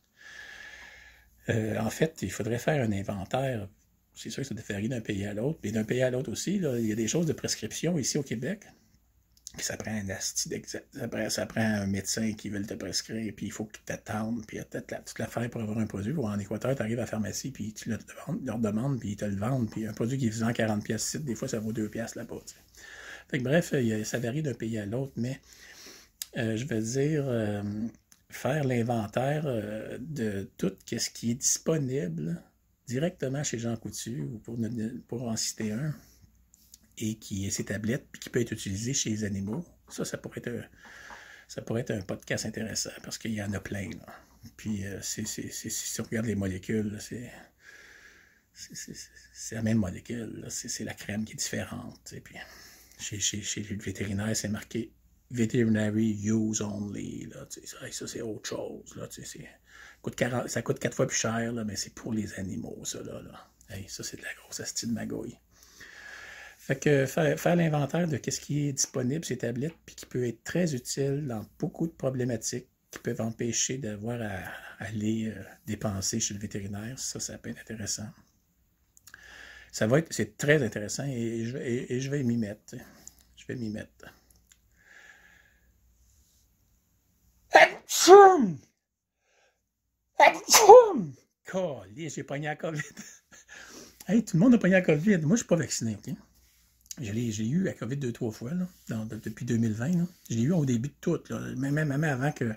En fait, il faudrait faire un inventaire. C'est sûr que ça diffère d'un pays à l'autre, mais d'un pays à l'autre aussi, là, il y a des choses de prescription ici au Québec. Ça prend un asti ça prend un médecin qui veut te prescrire, puis il faut que tu t'attendes, puis il y a peut-être toute l'affaire pour avoir un produit. Ou en Équateur, tu arrives à la pharmacie, puis tu leur demandes, puis ils te le vendent, puis un produit qui est vendu en 40 pièces ici, des fois ça vaut 2 pièces là-bas. T'sais. Fait que bref, ça varie d'un pays à l'autre, mais je veux dire, faire l'inventaire de tout ce qui est disponible directement chez Jean Coutu, ou pour en citer un, et qui est ses tablettes, puis qui peut être utilisé chez les animaux. Ça pourrait être un podcast intéressant, parce qu'il y en a plein. Là. Puis, si on regarde les molécules, c'est la même molécule. C'est la crème qui est différente. Puis, chez le vétérinaire, c'est marqué Veterinary Use Only. Là, ça, c'est autre chose. Là, ça coûte 4 fois plus cher, là, mais c'est pour les animaux, ça. Là. Hey, ça, c'est de la grosse astuce de magouille. Fait que faire l'inventaire de ce qui est disponible sur les tablettes, puis qui peut être très utile dans beaucoup de problématiques qui peuvent empêcher d'avoir à aller dépenser chez le vétérinaire, ça peut être intéressant. C'est très intéressant et je vais m'y mettre. Je vais m'y mettre. Atchoum! Atchoum! Calé, j'ai pogné la COVID. Hey, tout le monde a pogné la COVID. Moi, je suis pas vacciné, OK? J'ai eu la COVID 2-3 fois, là, depuis 2020. Là. Je l'ai eu au début de tout, là, même avant que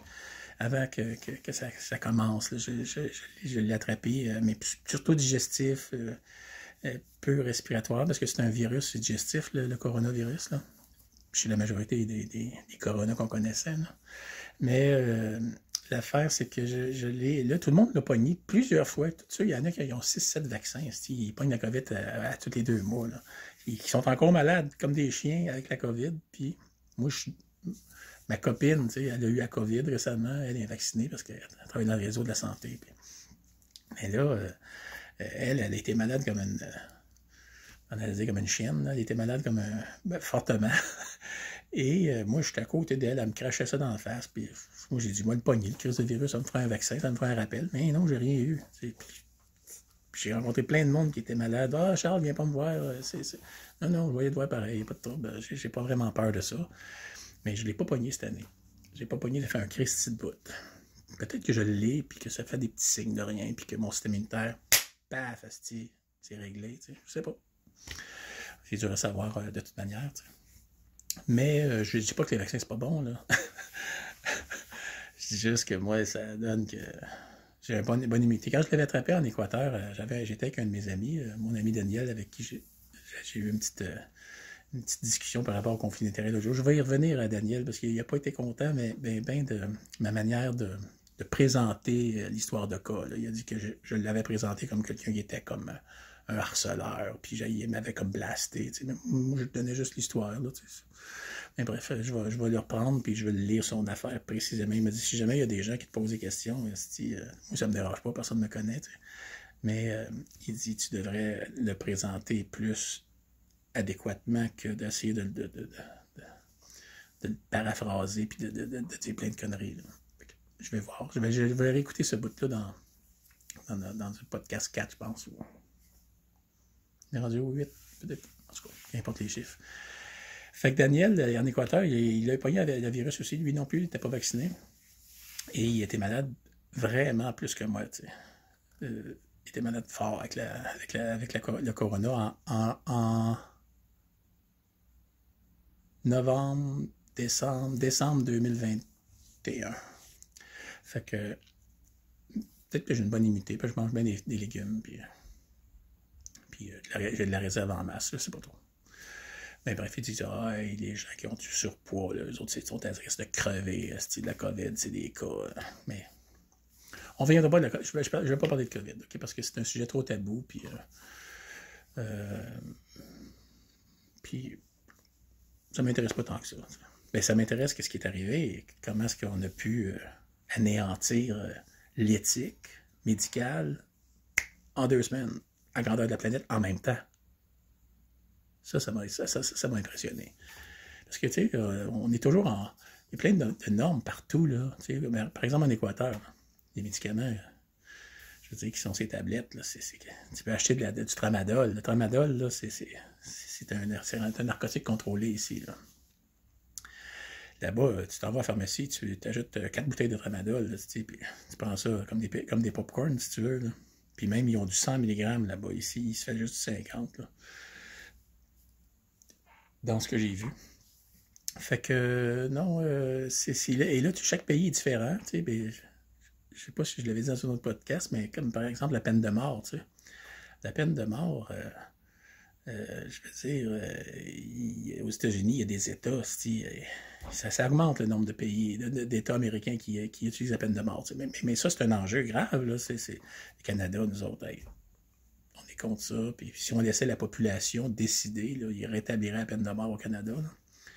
ça commence. Là, je l'ai attrapé, mais surtout digestif, peu respiratoire, parce que c'est un virus digestif, le coronavirus. Là. Chez la majorité des coronas qu'on connaissait. Là. Mais l'affaire, c'est que je l'ai. Là, tout le monde l'a pogné plusieurs fois. Tout ça, il y en a qui ont 6-7 vaccins. Ils pognent la COVID à tous les 2 mois. Là. Ils sont encore malades, comme des chiens, avec la COVID. Puis moi, Ma copine, tu sais, elle a eu la COVID récemment, elle est vaccinée parce qu'elle travaille dans le réseau de la santé. Puis, mais là, elle a été malade comme une... on allait dire comme une chienne, là. Elle était malade comme un... Ben, fortement. Et moi, j'étais à côté d'elle, elle me crachait ça dans la face. Puis moi, j'ai dit, moi, le pogner, le crise de virus, ça me fera un vaccin, ça me fera un rappel. Mais non, j'ai rien eu. Puis j'ai rencontré plein de monde qui était malade. Ah, Charles, viens pas me voir. Non, non, je voyais te voir pareil, pas de trouble. J'ai pas vraiment peur de ça. Mais je l'ai pas pogné cette année. J'ai pas pogné de faire un Christy de bout. Peut-être que je l'ai, puis que ça fait des petits signes de rien, puis que mon système immunitaire, paf, c'est réglé. Tu sais. Je sais pas. C'est dur à savoir de toute manière. Tu sais. Mais je ne dis pas que les vaccins, c'est pas bon, là. Je dis juste que moi, ça donne que j'ai une bonne immunité. Quand je l'avais attrapé en Équateur, j'étais avec un de mes amis, mon ami Daniel, avec qui j'ai eu une petite discussion par rapport au conflit d'intérêts l'autre jour. Je vais y revenir à Daniel parce qu'il n'a pas été content, mais ben de ma manière de présenter l'histoire de cas. Là. Il a dit que je l'avais présenté comme quelqu'un qui était comme un harceleur, puis il m'avait comme blasté. Mais moi, je donnais juste l'histoire. Mais bref, je vais le reprendre, puis je vais lire son affaire précisément. Il m'a dit, si jamais il y a des gens qui te posent des questions, moi, ça me dérange pas, personne ne me connaît. T'sais. Mais il dit, tu devrais le présenter plus adéquatement que d'essayer de le paraphraser, puis de dire plein de conneries. Là. Je vais voir. Je vais réécouter ce bout-là dans le podcast 4, je pense. On est rendu au 8, peut-être. En tout cas, qu'importe les chiffres. Fait que Daniel, en Équateur, il a pogné le virus aussi. Lui non plus, il n'était pas vacciné. Et il était malade vraiment plus que moi. Il était malade fort avec le corona en novembre, décembre 2021. Fait que peut-être que j'ai une bonne immunité, parce que je mange bien des légumes, puis j'ai de la réserve en masse, je sais pas trop. Mais bref, ils disent, les gens qui ont du surpoids, là, eux autres, sont à risque de crever, de la COVID, c'est des cas. Mais on ne viendra pas de la COVID. Je ne vais pas parler de COVID, okay, parce que c'est un sujet trop tabou, puis ça ne m'intéresse pas tant que ça. Mais ça m'intéresse ce qui est arrivé et comment est-ce qu'on a pu anéantir l'éthique médicale en 2 semaines, à grandeur de la planète, en même temps. Ça m'a impressionné. Parce que, tu sais, on est toujours en... Il y a plein de normes partout, là. Tu sais, par exemple, en Équateur, là, les médicaments, je veux dire, qui sont ces tablettes, là, tu peux acheter du tramadol. Le tramadol, là, c'est un narcotique contrôlé ici, là. Là-bas, tu t'en vas à la pharmacie, tu t'ajoutes 4 bouteilles de tramadol, là, tu prends ça comme des pop-corn, si tu veux, là. Puis même, ils ont du 100 mg là-bas. Ici, il se fait juste du 50, là. Dans ce que j'ai vu. Fait que, non, et là, chaque pays est différent, tu sais, ben, je sais pas si je l'avais dit dans un autre podcast, mais comme par exemple la peine de mort, tu sais. La peine de mort, je veux dire, aux États-Unis, il y a des États, ça augmente le nombre de pays, d'États américains qui utilisent la peine de mort. Mais ça, c'est un enjeu grave, là. Le Canada, nous autres, hey, on est contre ça. Puis si on laissait la population décider, là, il rétablirait la peine de mort au Canada. Là.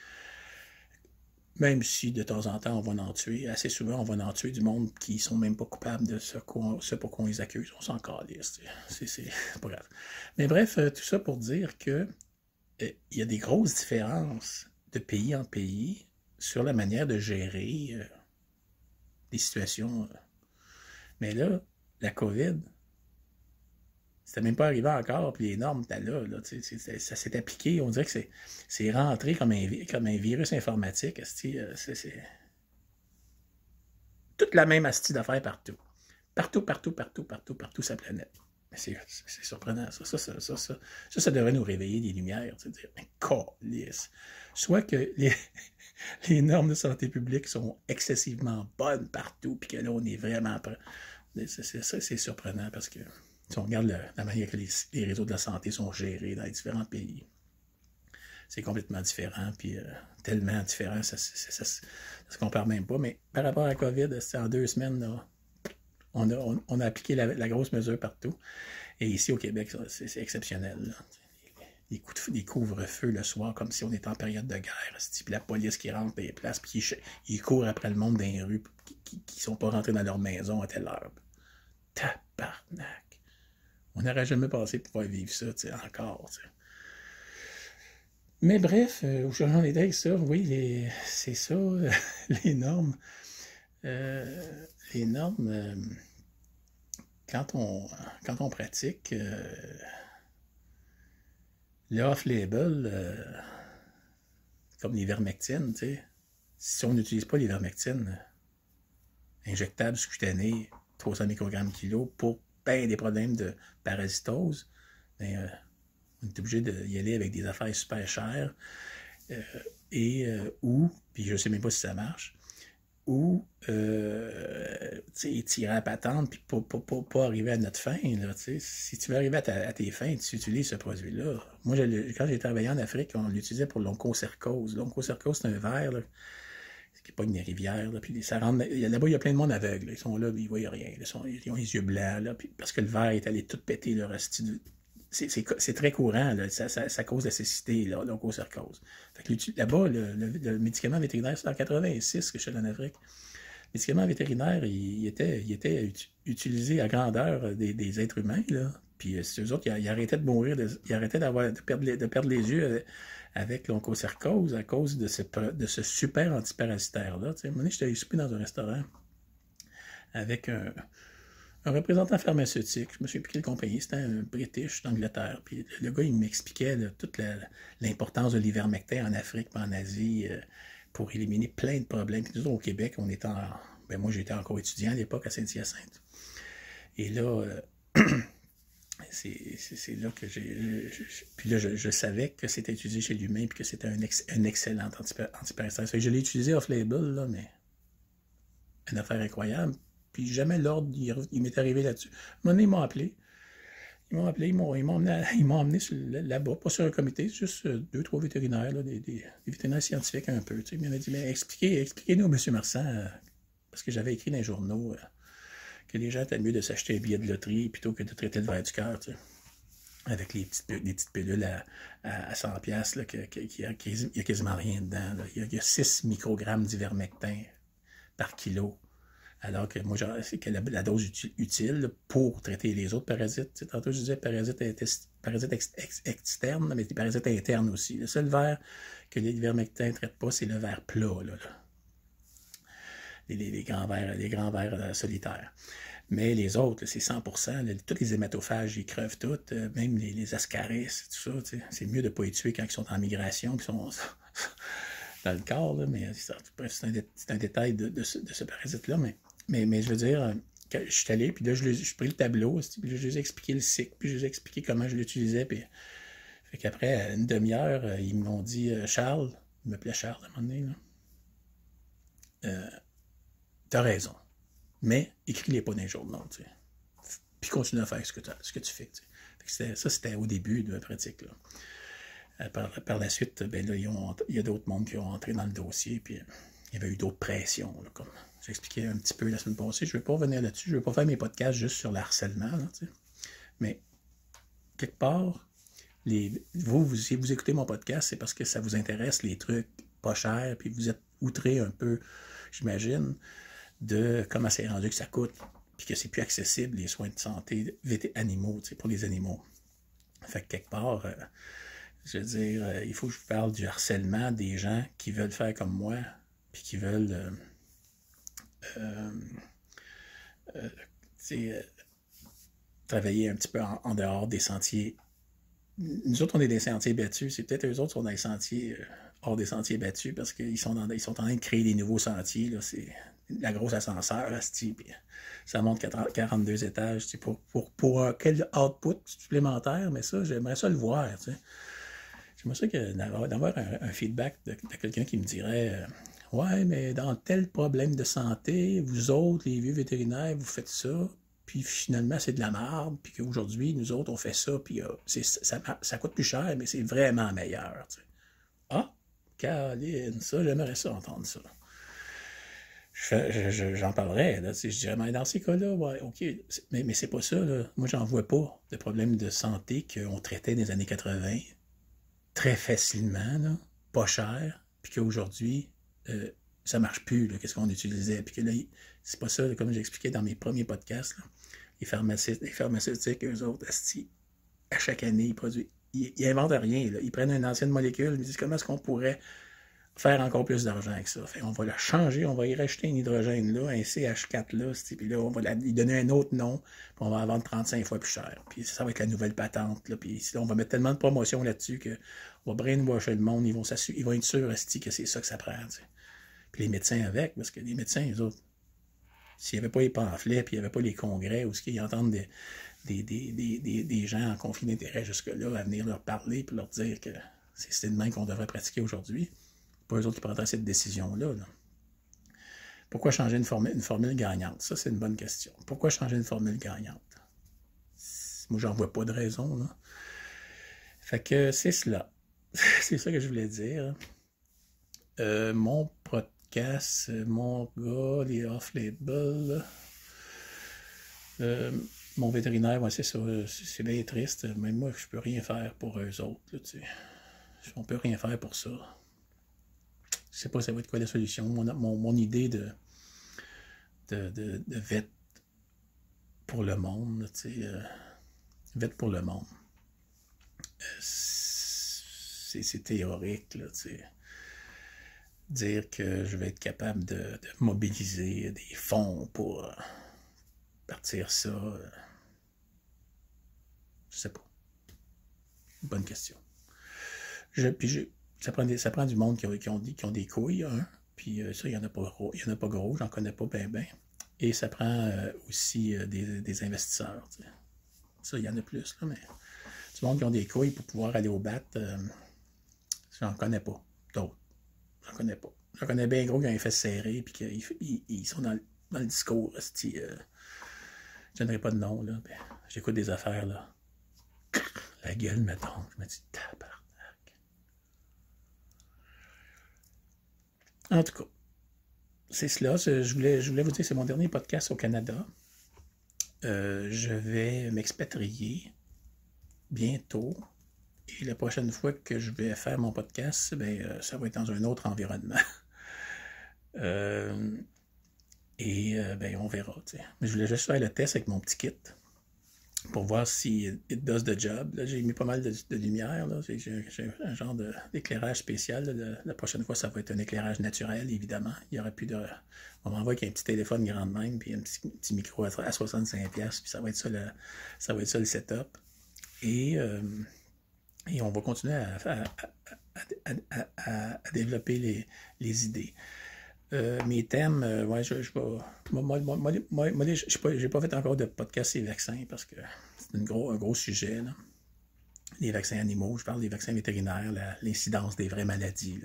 Même si de temps en temps, on va en tuer. Assez souvent, on va en tuer du monde qui sont même pas coupables de ce pour qu'on les accuse. On s'en calisse. C'est pas grave. Mais bref, tout ça pour dire que il y a des grosses différences de pays en pays sur la manière de gérer des situations. Mais là, la COVID, c'était même pas arrivé encore, puis les normes étaient là. Ça s'est appliqué. On dirait que c'est rentré comme un virus informatique. C'est toute la même astuce d'affaires partout. Partout sur la planète. C'est surprenant. Ça devrait nous réveiller des lumières. Dire, mais câlisse. Soit que les normes de santé publique sont excessivement bonnes partout, puis que là, on est vraiment prêt. C'est surprenant parce que si on regarde la manière que les réseaux de la santé sont gérés dans les différents pays, c'est complètement différent, puis tellement différent, ça se compare même pas. Mais par rapport à la COVID, en 2 semaines, là, on a appliqué la grosse mesure partout. Et ici, au Québec, c'est exceptionnel. Là. des couvre-feux le soir, comme si on était en période de guerre. Puis la police qui rentre dans les places, puis ils courent après le monde dans les rues qui sont pas rentrés dans leur maison à telle heure. Tabarnak! On n'aurait jamais pensé pouvoir vivre ça, tu sais, encore, tu sais. Mais bref, j'en étais avec ça, oui, c'est ça, les normes. Les normes, quand on pratique le off-label, comme l'ivermectine, tu sais, si on n'utilise pas l'ivermectine injectable cutané, 300 microgrammes kilo, pour ben des problèmes de parasitose, ben, on est obligé d'y aller avec des affaires super chères, ou, puis je sais même pas si ça marche, ou tirer à la patente puis pas arriver à notre fin. Là, si tu veux arriver à tes fins, tu utilises ce produit-là. Moi, quand j'ai travaillé en Afrique, on l'utilisait pour l'onchocercose. L'onchocercose, c'est un verre là, qui pogne des rivières. Là, puis ça rentre, là-bas, il y a plein de monde aveugle. Là. Ils sont là, ils ne voient rien. Ils ont les yeux blancs. Là, puis, parce que le verre est allé tout péter leur reste. C'est très courant, là. Ça cause la cécité, l'onchocercose. Là-bas, le médicament vétérinaire, c'est en 86 que je suis en Afrique. Le médicament vétérinaire, il était utilisé à grandeur des êtres humains, là. Puis eux autres, ils arrêtaient de mourir, ils arrêtaient de perdre les yeux avec l'onchocercose à cause de ce super antiparasitaire-là. À un moment donné, j'étais allé souper dans un restaurant avec un représentant pharmaceutique, je me souviens plus quelle compagnie, c'était un British d'Angleterre. Puis le gars, il m'expliquait toute l'importance de l'ivermectin en Afrique et en Asie pour éliminer plein de problèmes. Puis nous, au Québec, on était moi, j'étais encore étudiant à l'époque à Saint-Hyacinthe. Et là, c'est là que puis là, je savais que c'était utilisé chez l'humain puis que c'était un excellent antiparasitaire. Je l'ai utilisé off-label, là, mais une affaire incroyable. Puis jamais l'ordre, il m'est arrivé là-dessus. À un moment donné, ils m'ont emmené là-bas, pas sur un comité, juste 2-3 vétérinaires, là, des vétérinaires scientifiques un peu. Ils m'avaient dit, mais expliquez-nous, M. Marsan, parce que j'avais écrit dans les journaux que les gens étaient mieux de s'acheter un billet de loterie plutôt que de traiter le verre du cœur, avec des petites pilules à 100$, là, il n'y a quasiment rien dedans. Là. Il y a 6 microgrammes d'ivermectin par kilo. Alors que moi, c'est la dose utile pour traiter les autres parasites. Tantôt, je disais parasites externes, mais des parasites internes aussi. Le seul ver que l'ivermectin ne traite pas, c'est le ver plat. Là. Les grands vers solitaires. Mais les autres, c'est 100%. Tous les hématophages, ils crevent toutes. Même les ascaris, tout ça. C'est mieux de ne pas les tuer quand ils sont en migration, qu'ils sont dans le corps. Là, mais c'est un détail de ce parasite-là. Mais je veux dire, je suis allé, puis là, j'ai pris le tableau, puis je les ai expliqué le cycle, puis je les ai expliqué comment je l'utilisais. Puis fait qu'après une demi-heure, ils m'ont dit Charles, il m'appelait Charles à un moment donné, là. T'as raison. Mais écris-les pas dans les journaux, tu sais. Puis continue à faire ce que tu fais, tu sais. Ça, c'était au début de la pratique, là. Par la suite, ben là, il y a d'autres mondes qui ont entré dans le dossier, puis il y avait eu d'autres pressions, là, comme j'ai expliqué un petit peu la semaine passée. Je ne vais pas revenir là-dessus, je ne vais pas faire mes podcasts juste sur le harcèlement, là, tu sais. Mais, quelque part, si vous écoutez mon podcast, c'est parce que ça vous intéresse, les trucs pas chers, puis vous êtes outré un peu, j'imagine, de comment c'est rendu que ça coûte, puis que c'est plus accessible, les soins de santé animaux, tu sais, pour les animaux. Fait que quelque part, je veux dire, il faut que je vous parle du harcèlement des gens qui veulent faire comme moi, puis qui veulent travailler un petit peu en dehors des sentiers. Nous autres, on est des sentiers battus. C'est peut-être eux autres qui sont dans les sentiers, hors des sentiers battus, parce qu'ils sont en train de créer des nouveaux sentiers. Là. C'est la grosse ascenseur, là, puis ça monte 42 étages. Pour quel output supplémentaire, mais ça, j'aimerais ça le voir. T'sais. J'aimerais ça d'avoir un feedback de quelqu'un qui me dirait ouais, mais dans tel problème de santé, vous autres, les vieux vétérinaires, vous faites ça, puis finalement, c'est de la merde, puis qu'aujourd'hui, nous autres, on fait ça, puis ça coûte plus cher, mais c'est vraiment meilleur. T'sais. Ah, Caroline, ça, j'aimerais ça entendre ça. J'en parlerais, là, je dirais, mais dans ces cas-là, ouais, ok, mais c'est pas ça, là. Moi, j'en vois pas de problème de santé qu'on traitait dans les années 80, très facilement, là, pas cher, puis qu'aujourd'hui, ça marche plus, qu'est-ce qu'on utilisait. Puis que là, c'est pas ça, là, comme j'expliquais dans mes premiers podcasts, là, les pharmaceutiques, eux autres, à chaque année, ils produisent. Ils inventent rien. Là. Ils prennent une ancienne molécule, ils disent comment est-ce qu'on pourrait faire encore plus d'argent avec ça. Fait, on va la changer, on va y rajouter un hydrogène là, un CH4 là, puis là, on va lui donner un autre nom, puis on va la vendre 35 fois plus cher. Puis ça va être la nouvelle patente. Là, puis on va mettre tellement de promotion là-dessus qu'on va brainwasher le monde, ils vont être sûrs que c'est ça que ça prend. T'sais. Puis les médecins avec, parce que les médecins, eux autres, s'il n'y avait pas les pamphlets, puis il n'y avait pas les congrès, où ils entendent des gens en conflit d'intérêt jusque-là à venir leur parler puis leur dire que c'est le même qu'on devrait pratiquer aujourd'hui. Pas eux autres qui prendraient cette décision-là. Là. Pourquoi changer une formule gagnante? Ça, c'est une bonne question. Pourquoi changer une formule gagnante? Moi, j'en vois pas de raison. Là. Fait que c'est cela. C'est ça que je voulais dire. Mon podcast, mon gars, les off-label... mon vétérinaire, ouais, c'est ça, c'est bien triste. Même moi, je peux rien faire pour eux autres. Là, on peut rien faire pour ça. Je sais pas ça va être quoi la solution. Mon idée de vet pour le monde, vet pour le monde. C'est théorique, là, dire que je vais être capable de mobiliser des fonds pour partir ça. Je sais pas. Bonne question. Ça prend du monde qui ont des couilles, hein? Puis ça, il n'y en a pas gros, j'en connais pas bien. Et ça prend aussi des investisseurs. T'sais. Ça, il y en a plus, là, mais du monde qui ont des couilles pour pouvoir aller au bat, j'en connais pas. D'autres. J'en connais pas. J'en connais bien gros qui ont les fesses serrées, puis qu'ils sont dans le discours. Je ne donnerai pas de nom, là. J'écoute des affaires, là. La gueule me tombe. Je me dis, tabarnak. En tout cas, c'est cela. Je voulais vous dire, c'est mon dernier podcast au Canada. Je vais m'expatrier bientôt. Et la prochaine fois que je vais faire mon podcast, ça va être dans un autre environnement. On verra. T'sais. Mais je voulais juste faire le test avec mon petit kit pour voir si it does the job. Là, j'ai mis pas mal de lumière. Là. J'ai un genre d'éclairage spécial. Là. La prochaine fois, ça va être un éclairage naturel, évidemment. Il n'y aurait plus de... On m'envoie avec un petit téléphone grand de même, puis un petit micro à 65$, puis ça va être ça le setup. Et on va continuer à développer les idées. Mes thèmes, ouais, je vais. J'ai pas fait encore de podcast sur les vaccins parce que c'est un gros sujet. Là. Les vaccins animaux, je parle des vaccins vétérinaires, l'incidence des vraies maladies. Là,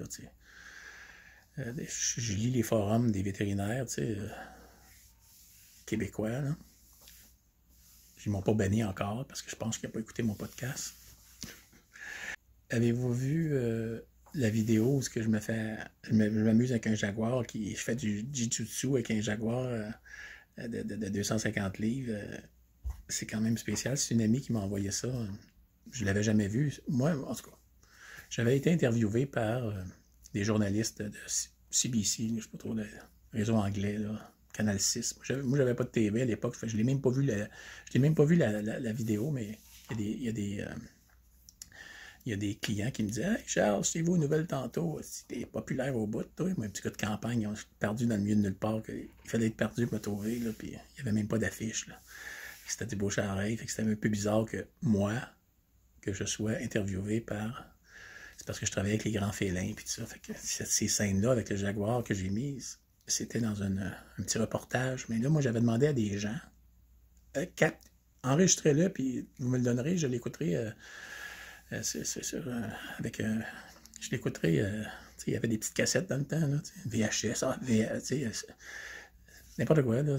je lis les forums des vétérinaires québécois. Là. Ils m'ont pas banni encore parce que je pense qu'ils n'ont pas écouté mon podcast. Avez-vous vu la vidéo où je m'amuse avec un jaguar, je fais du jiu-jitsu avec un jaguar de 250 livres. C'est quand même spécial. C'est une amie qui m'a envoyé ça. Je ne l'avais jamais vu. Moi, en tout cas, j'avais été interviewé par des journalistes de CBC, je ne sais pas trop, le réseau anglais, là, Canal 6. Moi, j'avais pas de TV à l'époque. Je n'ai même pas vu la vidéo, mais il y a des clients qui me disaient « Hey Charles, c'est vous, nouvelle tantôt, c'était populaire au bout, toi. » Moi, un petit gars de campagne, ils ont perdu dans le milieu de nulle part. Il fallait être perdu pour me trouver, là, puis il n'y avait même pas d'affiche. C'était des bouches à oreilles, c'était un peu bizarre que moi, que je sois interviewé par... C'est parce que je travaillais avec les grands félins, puis tout ça. Fait que ces scènes-là, avec le jaguar que j'ai mises, c'était dans un petit reportage. Mais là, moi, j'avais demandé à des gens, enregistrez-le, puis vous me le donnerez, je l'écouterai... c'est sûr, je l'écouterai, il y avait des petites cassettes dans le temps, là, VHS, n'importe quoi, là,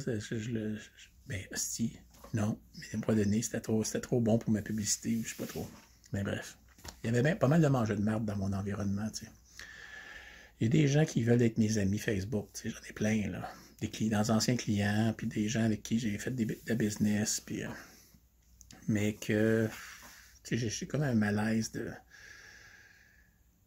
non, mais pas donné, c'était trop bon pour ma publicité, je sais pas trop, mais bref, il y avait pas mal de mangeurs de merde dans mon environnement, il y a des gens qui veulent être mes amis Facebook, j'en ai plein, là, des anciens clients, puis des gens avec qui j'ai fait de business, puis, mais que... J'ai comme un malaise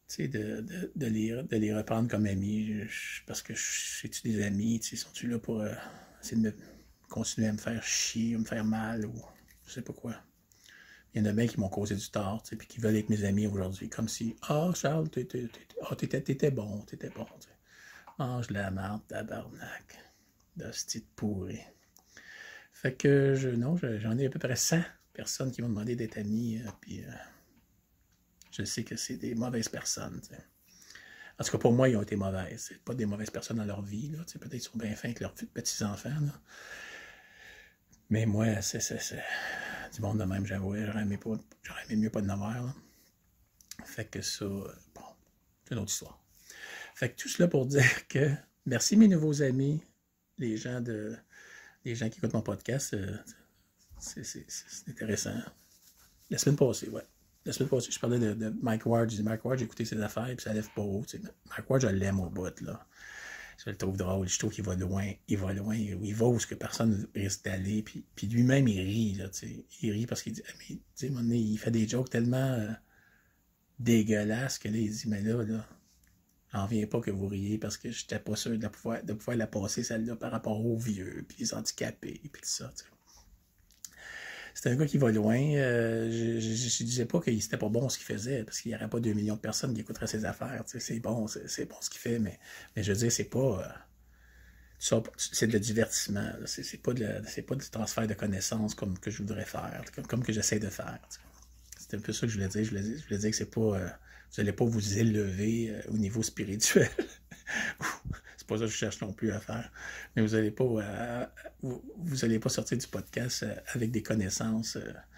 tu sais, de les reprendre comme amis, parce que j'ai-tu des amis, tu sais, sont-tu là pour essayer de continuer à me faire chier, ou me faire mal, ou je sais pas quoi. Il y en a bien qui m'ont causé du tort, tu sais, puis qui veulent être mes amis aujourd'hui, comme si, ah, Charles, t'étais bon, t'étais bon, tu sais. Mange la marde, tabarnak, d'hostie de pourri. Fait que, non, j'en ai à peu près 100 personnes qui m'ont demandé d'être amis, puis je sais que c'est des mauvaises personnes, tu sais. En tout cas, pour moi, ils ont été mauvaises. C'est pas des mauvaises personnes dans leur vie, là, tu sais, peut-être qu'ils sont bien fins avec leurs petits-enfants, là. Mais moi, c'est du monde de même, j'avoue, j'aurais aimé mieux pas de avoir, là. Fait que ça, bon, c'est une autre histoire. Fait que tout cela pour dire que merci mes nouveaux amis, les gens qui écoutent mon podcast, c'est intéressant. La semaine passée, ouais. La semaine passée, je parlais de Mike Ward. Je disais, Mike Ward, j'ai écouté ses affaires, puis ça lève pas haut. Tu sais. Mike Ward, je l'aime au bout, là. Je le trouve drôle. Je trouve qu'il va loin. Il va loin. Il va où ce que personne risque d'aller. Puis lui-même, il rit, là, tu sais. Il rit parce qu'il dit, mais, tu sais, à un moment donné, il fait des jokes tellement dégueulasses que là, il dit, mais là, j'en viens pas que vous riez parce que j'étais pas sûr de pouvoir la passer, celle-là, par rapport aux vieux, puis les handicapés, puis tout ça, tu sais. C'est un gars qui va loin. Je disais pas que c'était pas bon ce qu'il faisait, parce qu'il n'y aurait pas 2 millions de personnes qui écouteraient ses affaires. C'est bon ce qu'il fait, mais je veux dire, c'est pas. C'est de le divertissement. C'est pas du transfert de connaissances comme que je voudrais faire, comme que j'essaie de faire. C'est un peu ça que je voulais dire. Je voulais dire que c'est pas. Vous n'allez pas vous élever au niveau spirituel. C'est pas ça que je cherche non plus à faire. Mais vous n'allez pas, vous allez pas sortir du podcast avec des connaissances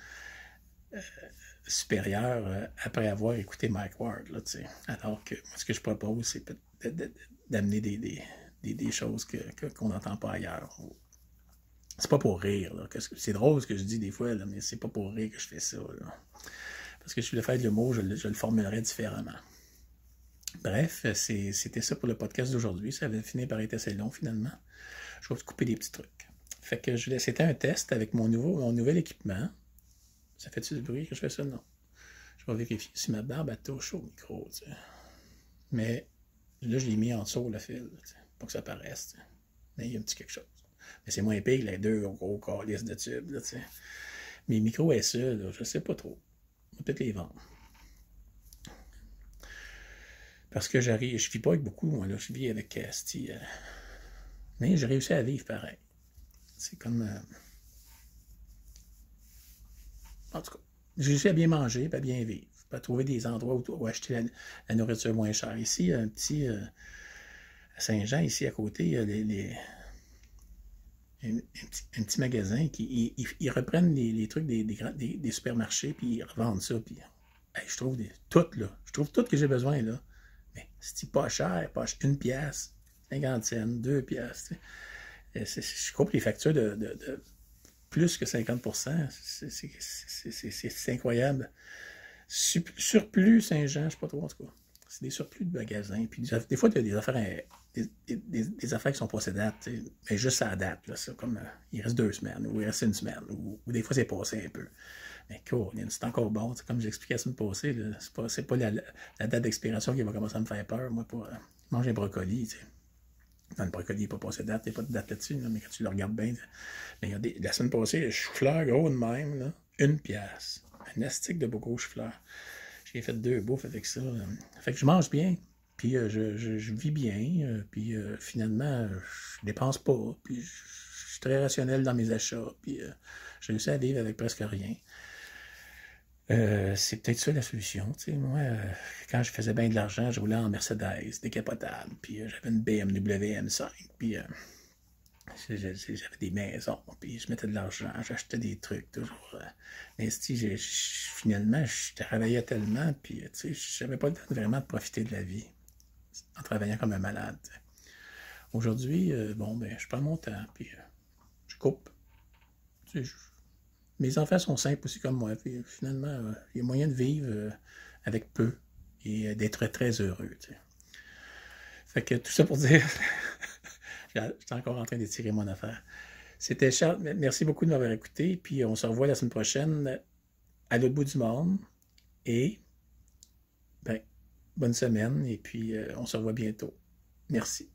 supérieures après avoir écouté Mike Ward. Là, alors que moi, ce que je propose, c'est d'amener des choses qu'on n'entend pas ailleurs. C'est pas pour rire. C'est drôle ce que je dis des fois, là, mais c'est pas pour rire que je fais ça. Là. Parce que si je voulais faire de l'humour, je le formulerais différemment. Bref, c'était ça pour le podcast d'aujourd'hui. Ça avait fini par être assez long, finalement. Je vais te couper des petits trucs. Fait que c'était un test avec mon nouvel équipement. Ça fait-tu du bruit que je fais ça? Non. Je vais vérifier si ma barbe elle touche au micro, tu sais. Mais là, je l'ai mis en dessous le fil, pour que ça paraisse. Mais il y a un petit quelque chose. Mais c'est moins pire que les deux gros calices de tubes, là, tu sais. Mes micros SE, là, je sais pas trop. On va peut-être les vendre. Parce que je vis pas avec beaucoup, moi, là. Je vis avec mais j'ai réussi à vivre pareil. C'est comme. En tout cas, j'ai réussi à bien manger, à bien vivre, à trouver des endroits où acheter la nourriture moins chère. Ici, un petit. À Saint-Jean, ici à côté, il y a un petit magasin qui ils reprennent les trucs des supermarchés, puis ils revendent ça. Puis, hey, je trouve tout, là. Je trouve tout que j'ai besoin, là. Mais c'est pas cher, pas cher, 1 pièce, 50 cents, 2 pièces. Je coupe les factures de plus que 50%. C'est incroyable. Surplus Saint-Jean, je sais pas trop en tout cas. C'est des surplus de magasins. Puis des fois, il y a des affaires, des affaires qui sont passées date, mais juste à la date. Là, ça, comme il reste 2 semaines, ou il reste 1 semaine, ou des fois c'est passé un peu. Mais cool, c'est encore bon. Comme j'expliquais la semaine passée, c'est pas la date d'expiration qui va commencer à me faire peur. Moi, pour manger un brocoli, tu sais. Dans le brocoli, il n'est pas passé date, il n'y a pas de date là-dessus, là, mais quand tu le regardes bien. Mais il y a la semaine passée, le chou-fleur gros de même, là, 1 pièce. Un astique de beaucoup chou-fleur. J'ai fait 2 bouffes avec ça. Fait que je mange bien, puis je vis bien, puis finalement, je dépense pas, puis je suis très rationnel dans mes achats, puis j'ai réussi à vivre avec presque rien. C'est peut-être ça la solution. Tu sais, moi, quand je faisais bien de l'argent, je roulais en Mercedes, décapotable, puis j'avais une BMW M5, puis j'avais des maisons, puis je mettais de l'argent, j'achetais des trucs toujours. Mais finalement, je travaillais tellement, puis tu sais, j'avais pas le temps vraiment de profiter de la vie en travaillant comme un malade. T'sais. Aujourd'hui, bon, ben, je prends mon temps, puis je coupe. Tu sais, mes enfants sont simples aussi comme moi. Puis, finalement, il y a moyen de vivre avec peu et d'être très heureux. T'sais. Fait que tout ça pour dire, j'étais encore en train d'étirer mon affaire. C'était Charles. Merci beaucoup de m'avoir écouté. Puis on se revoit la semaine prochaine à l'autre bout du monde. Et, ben, bonne semaine et puis on se revoit bientôt. Merci.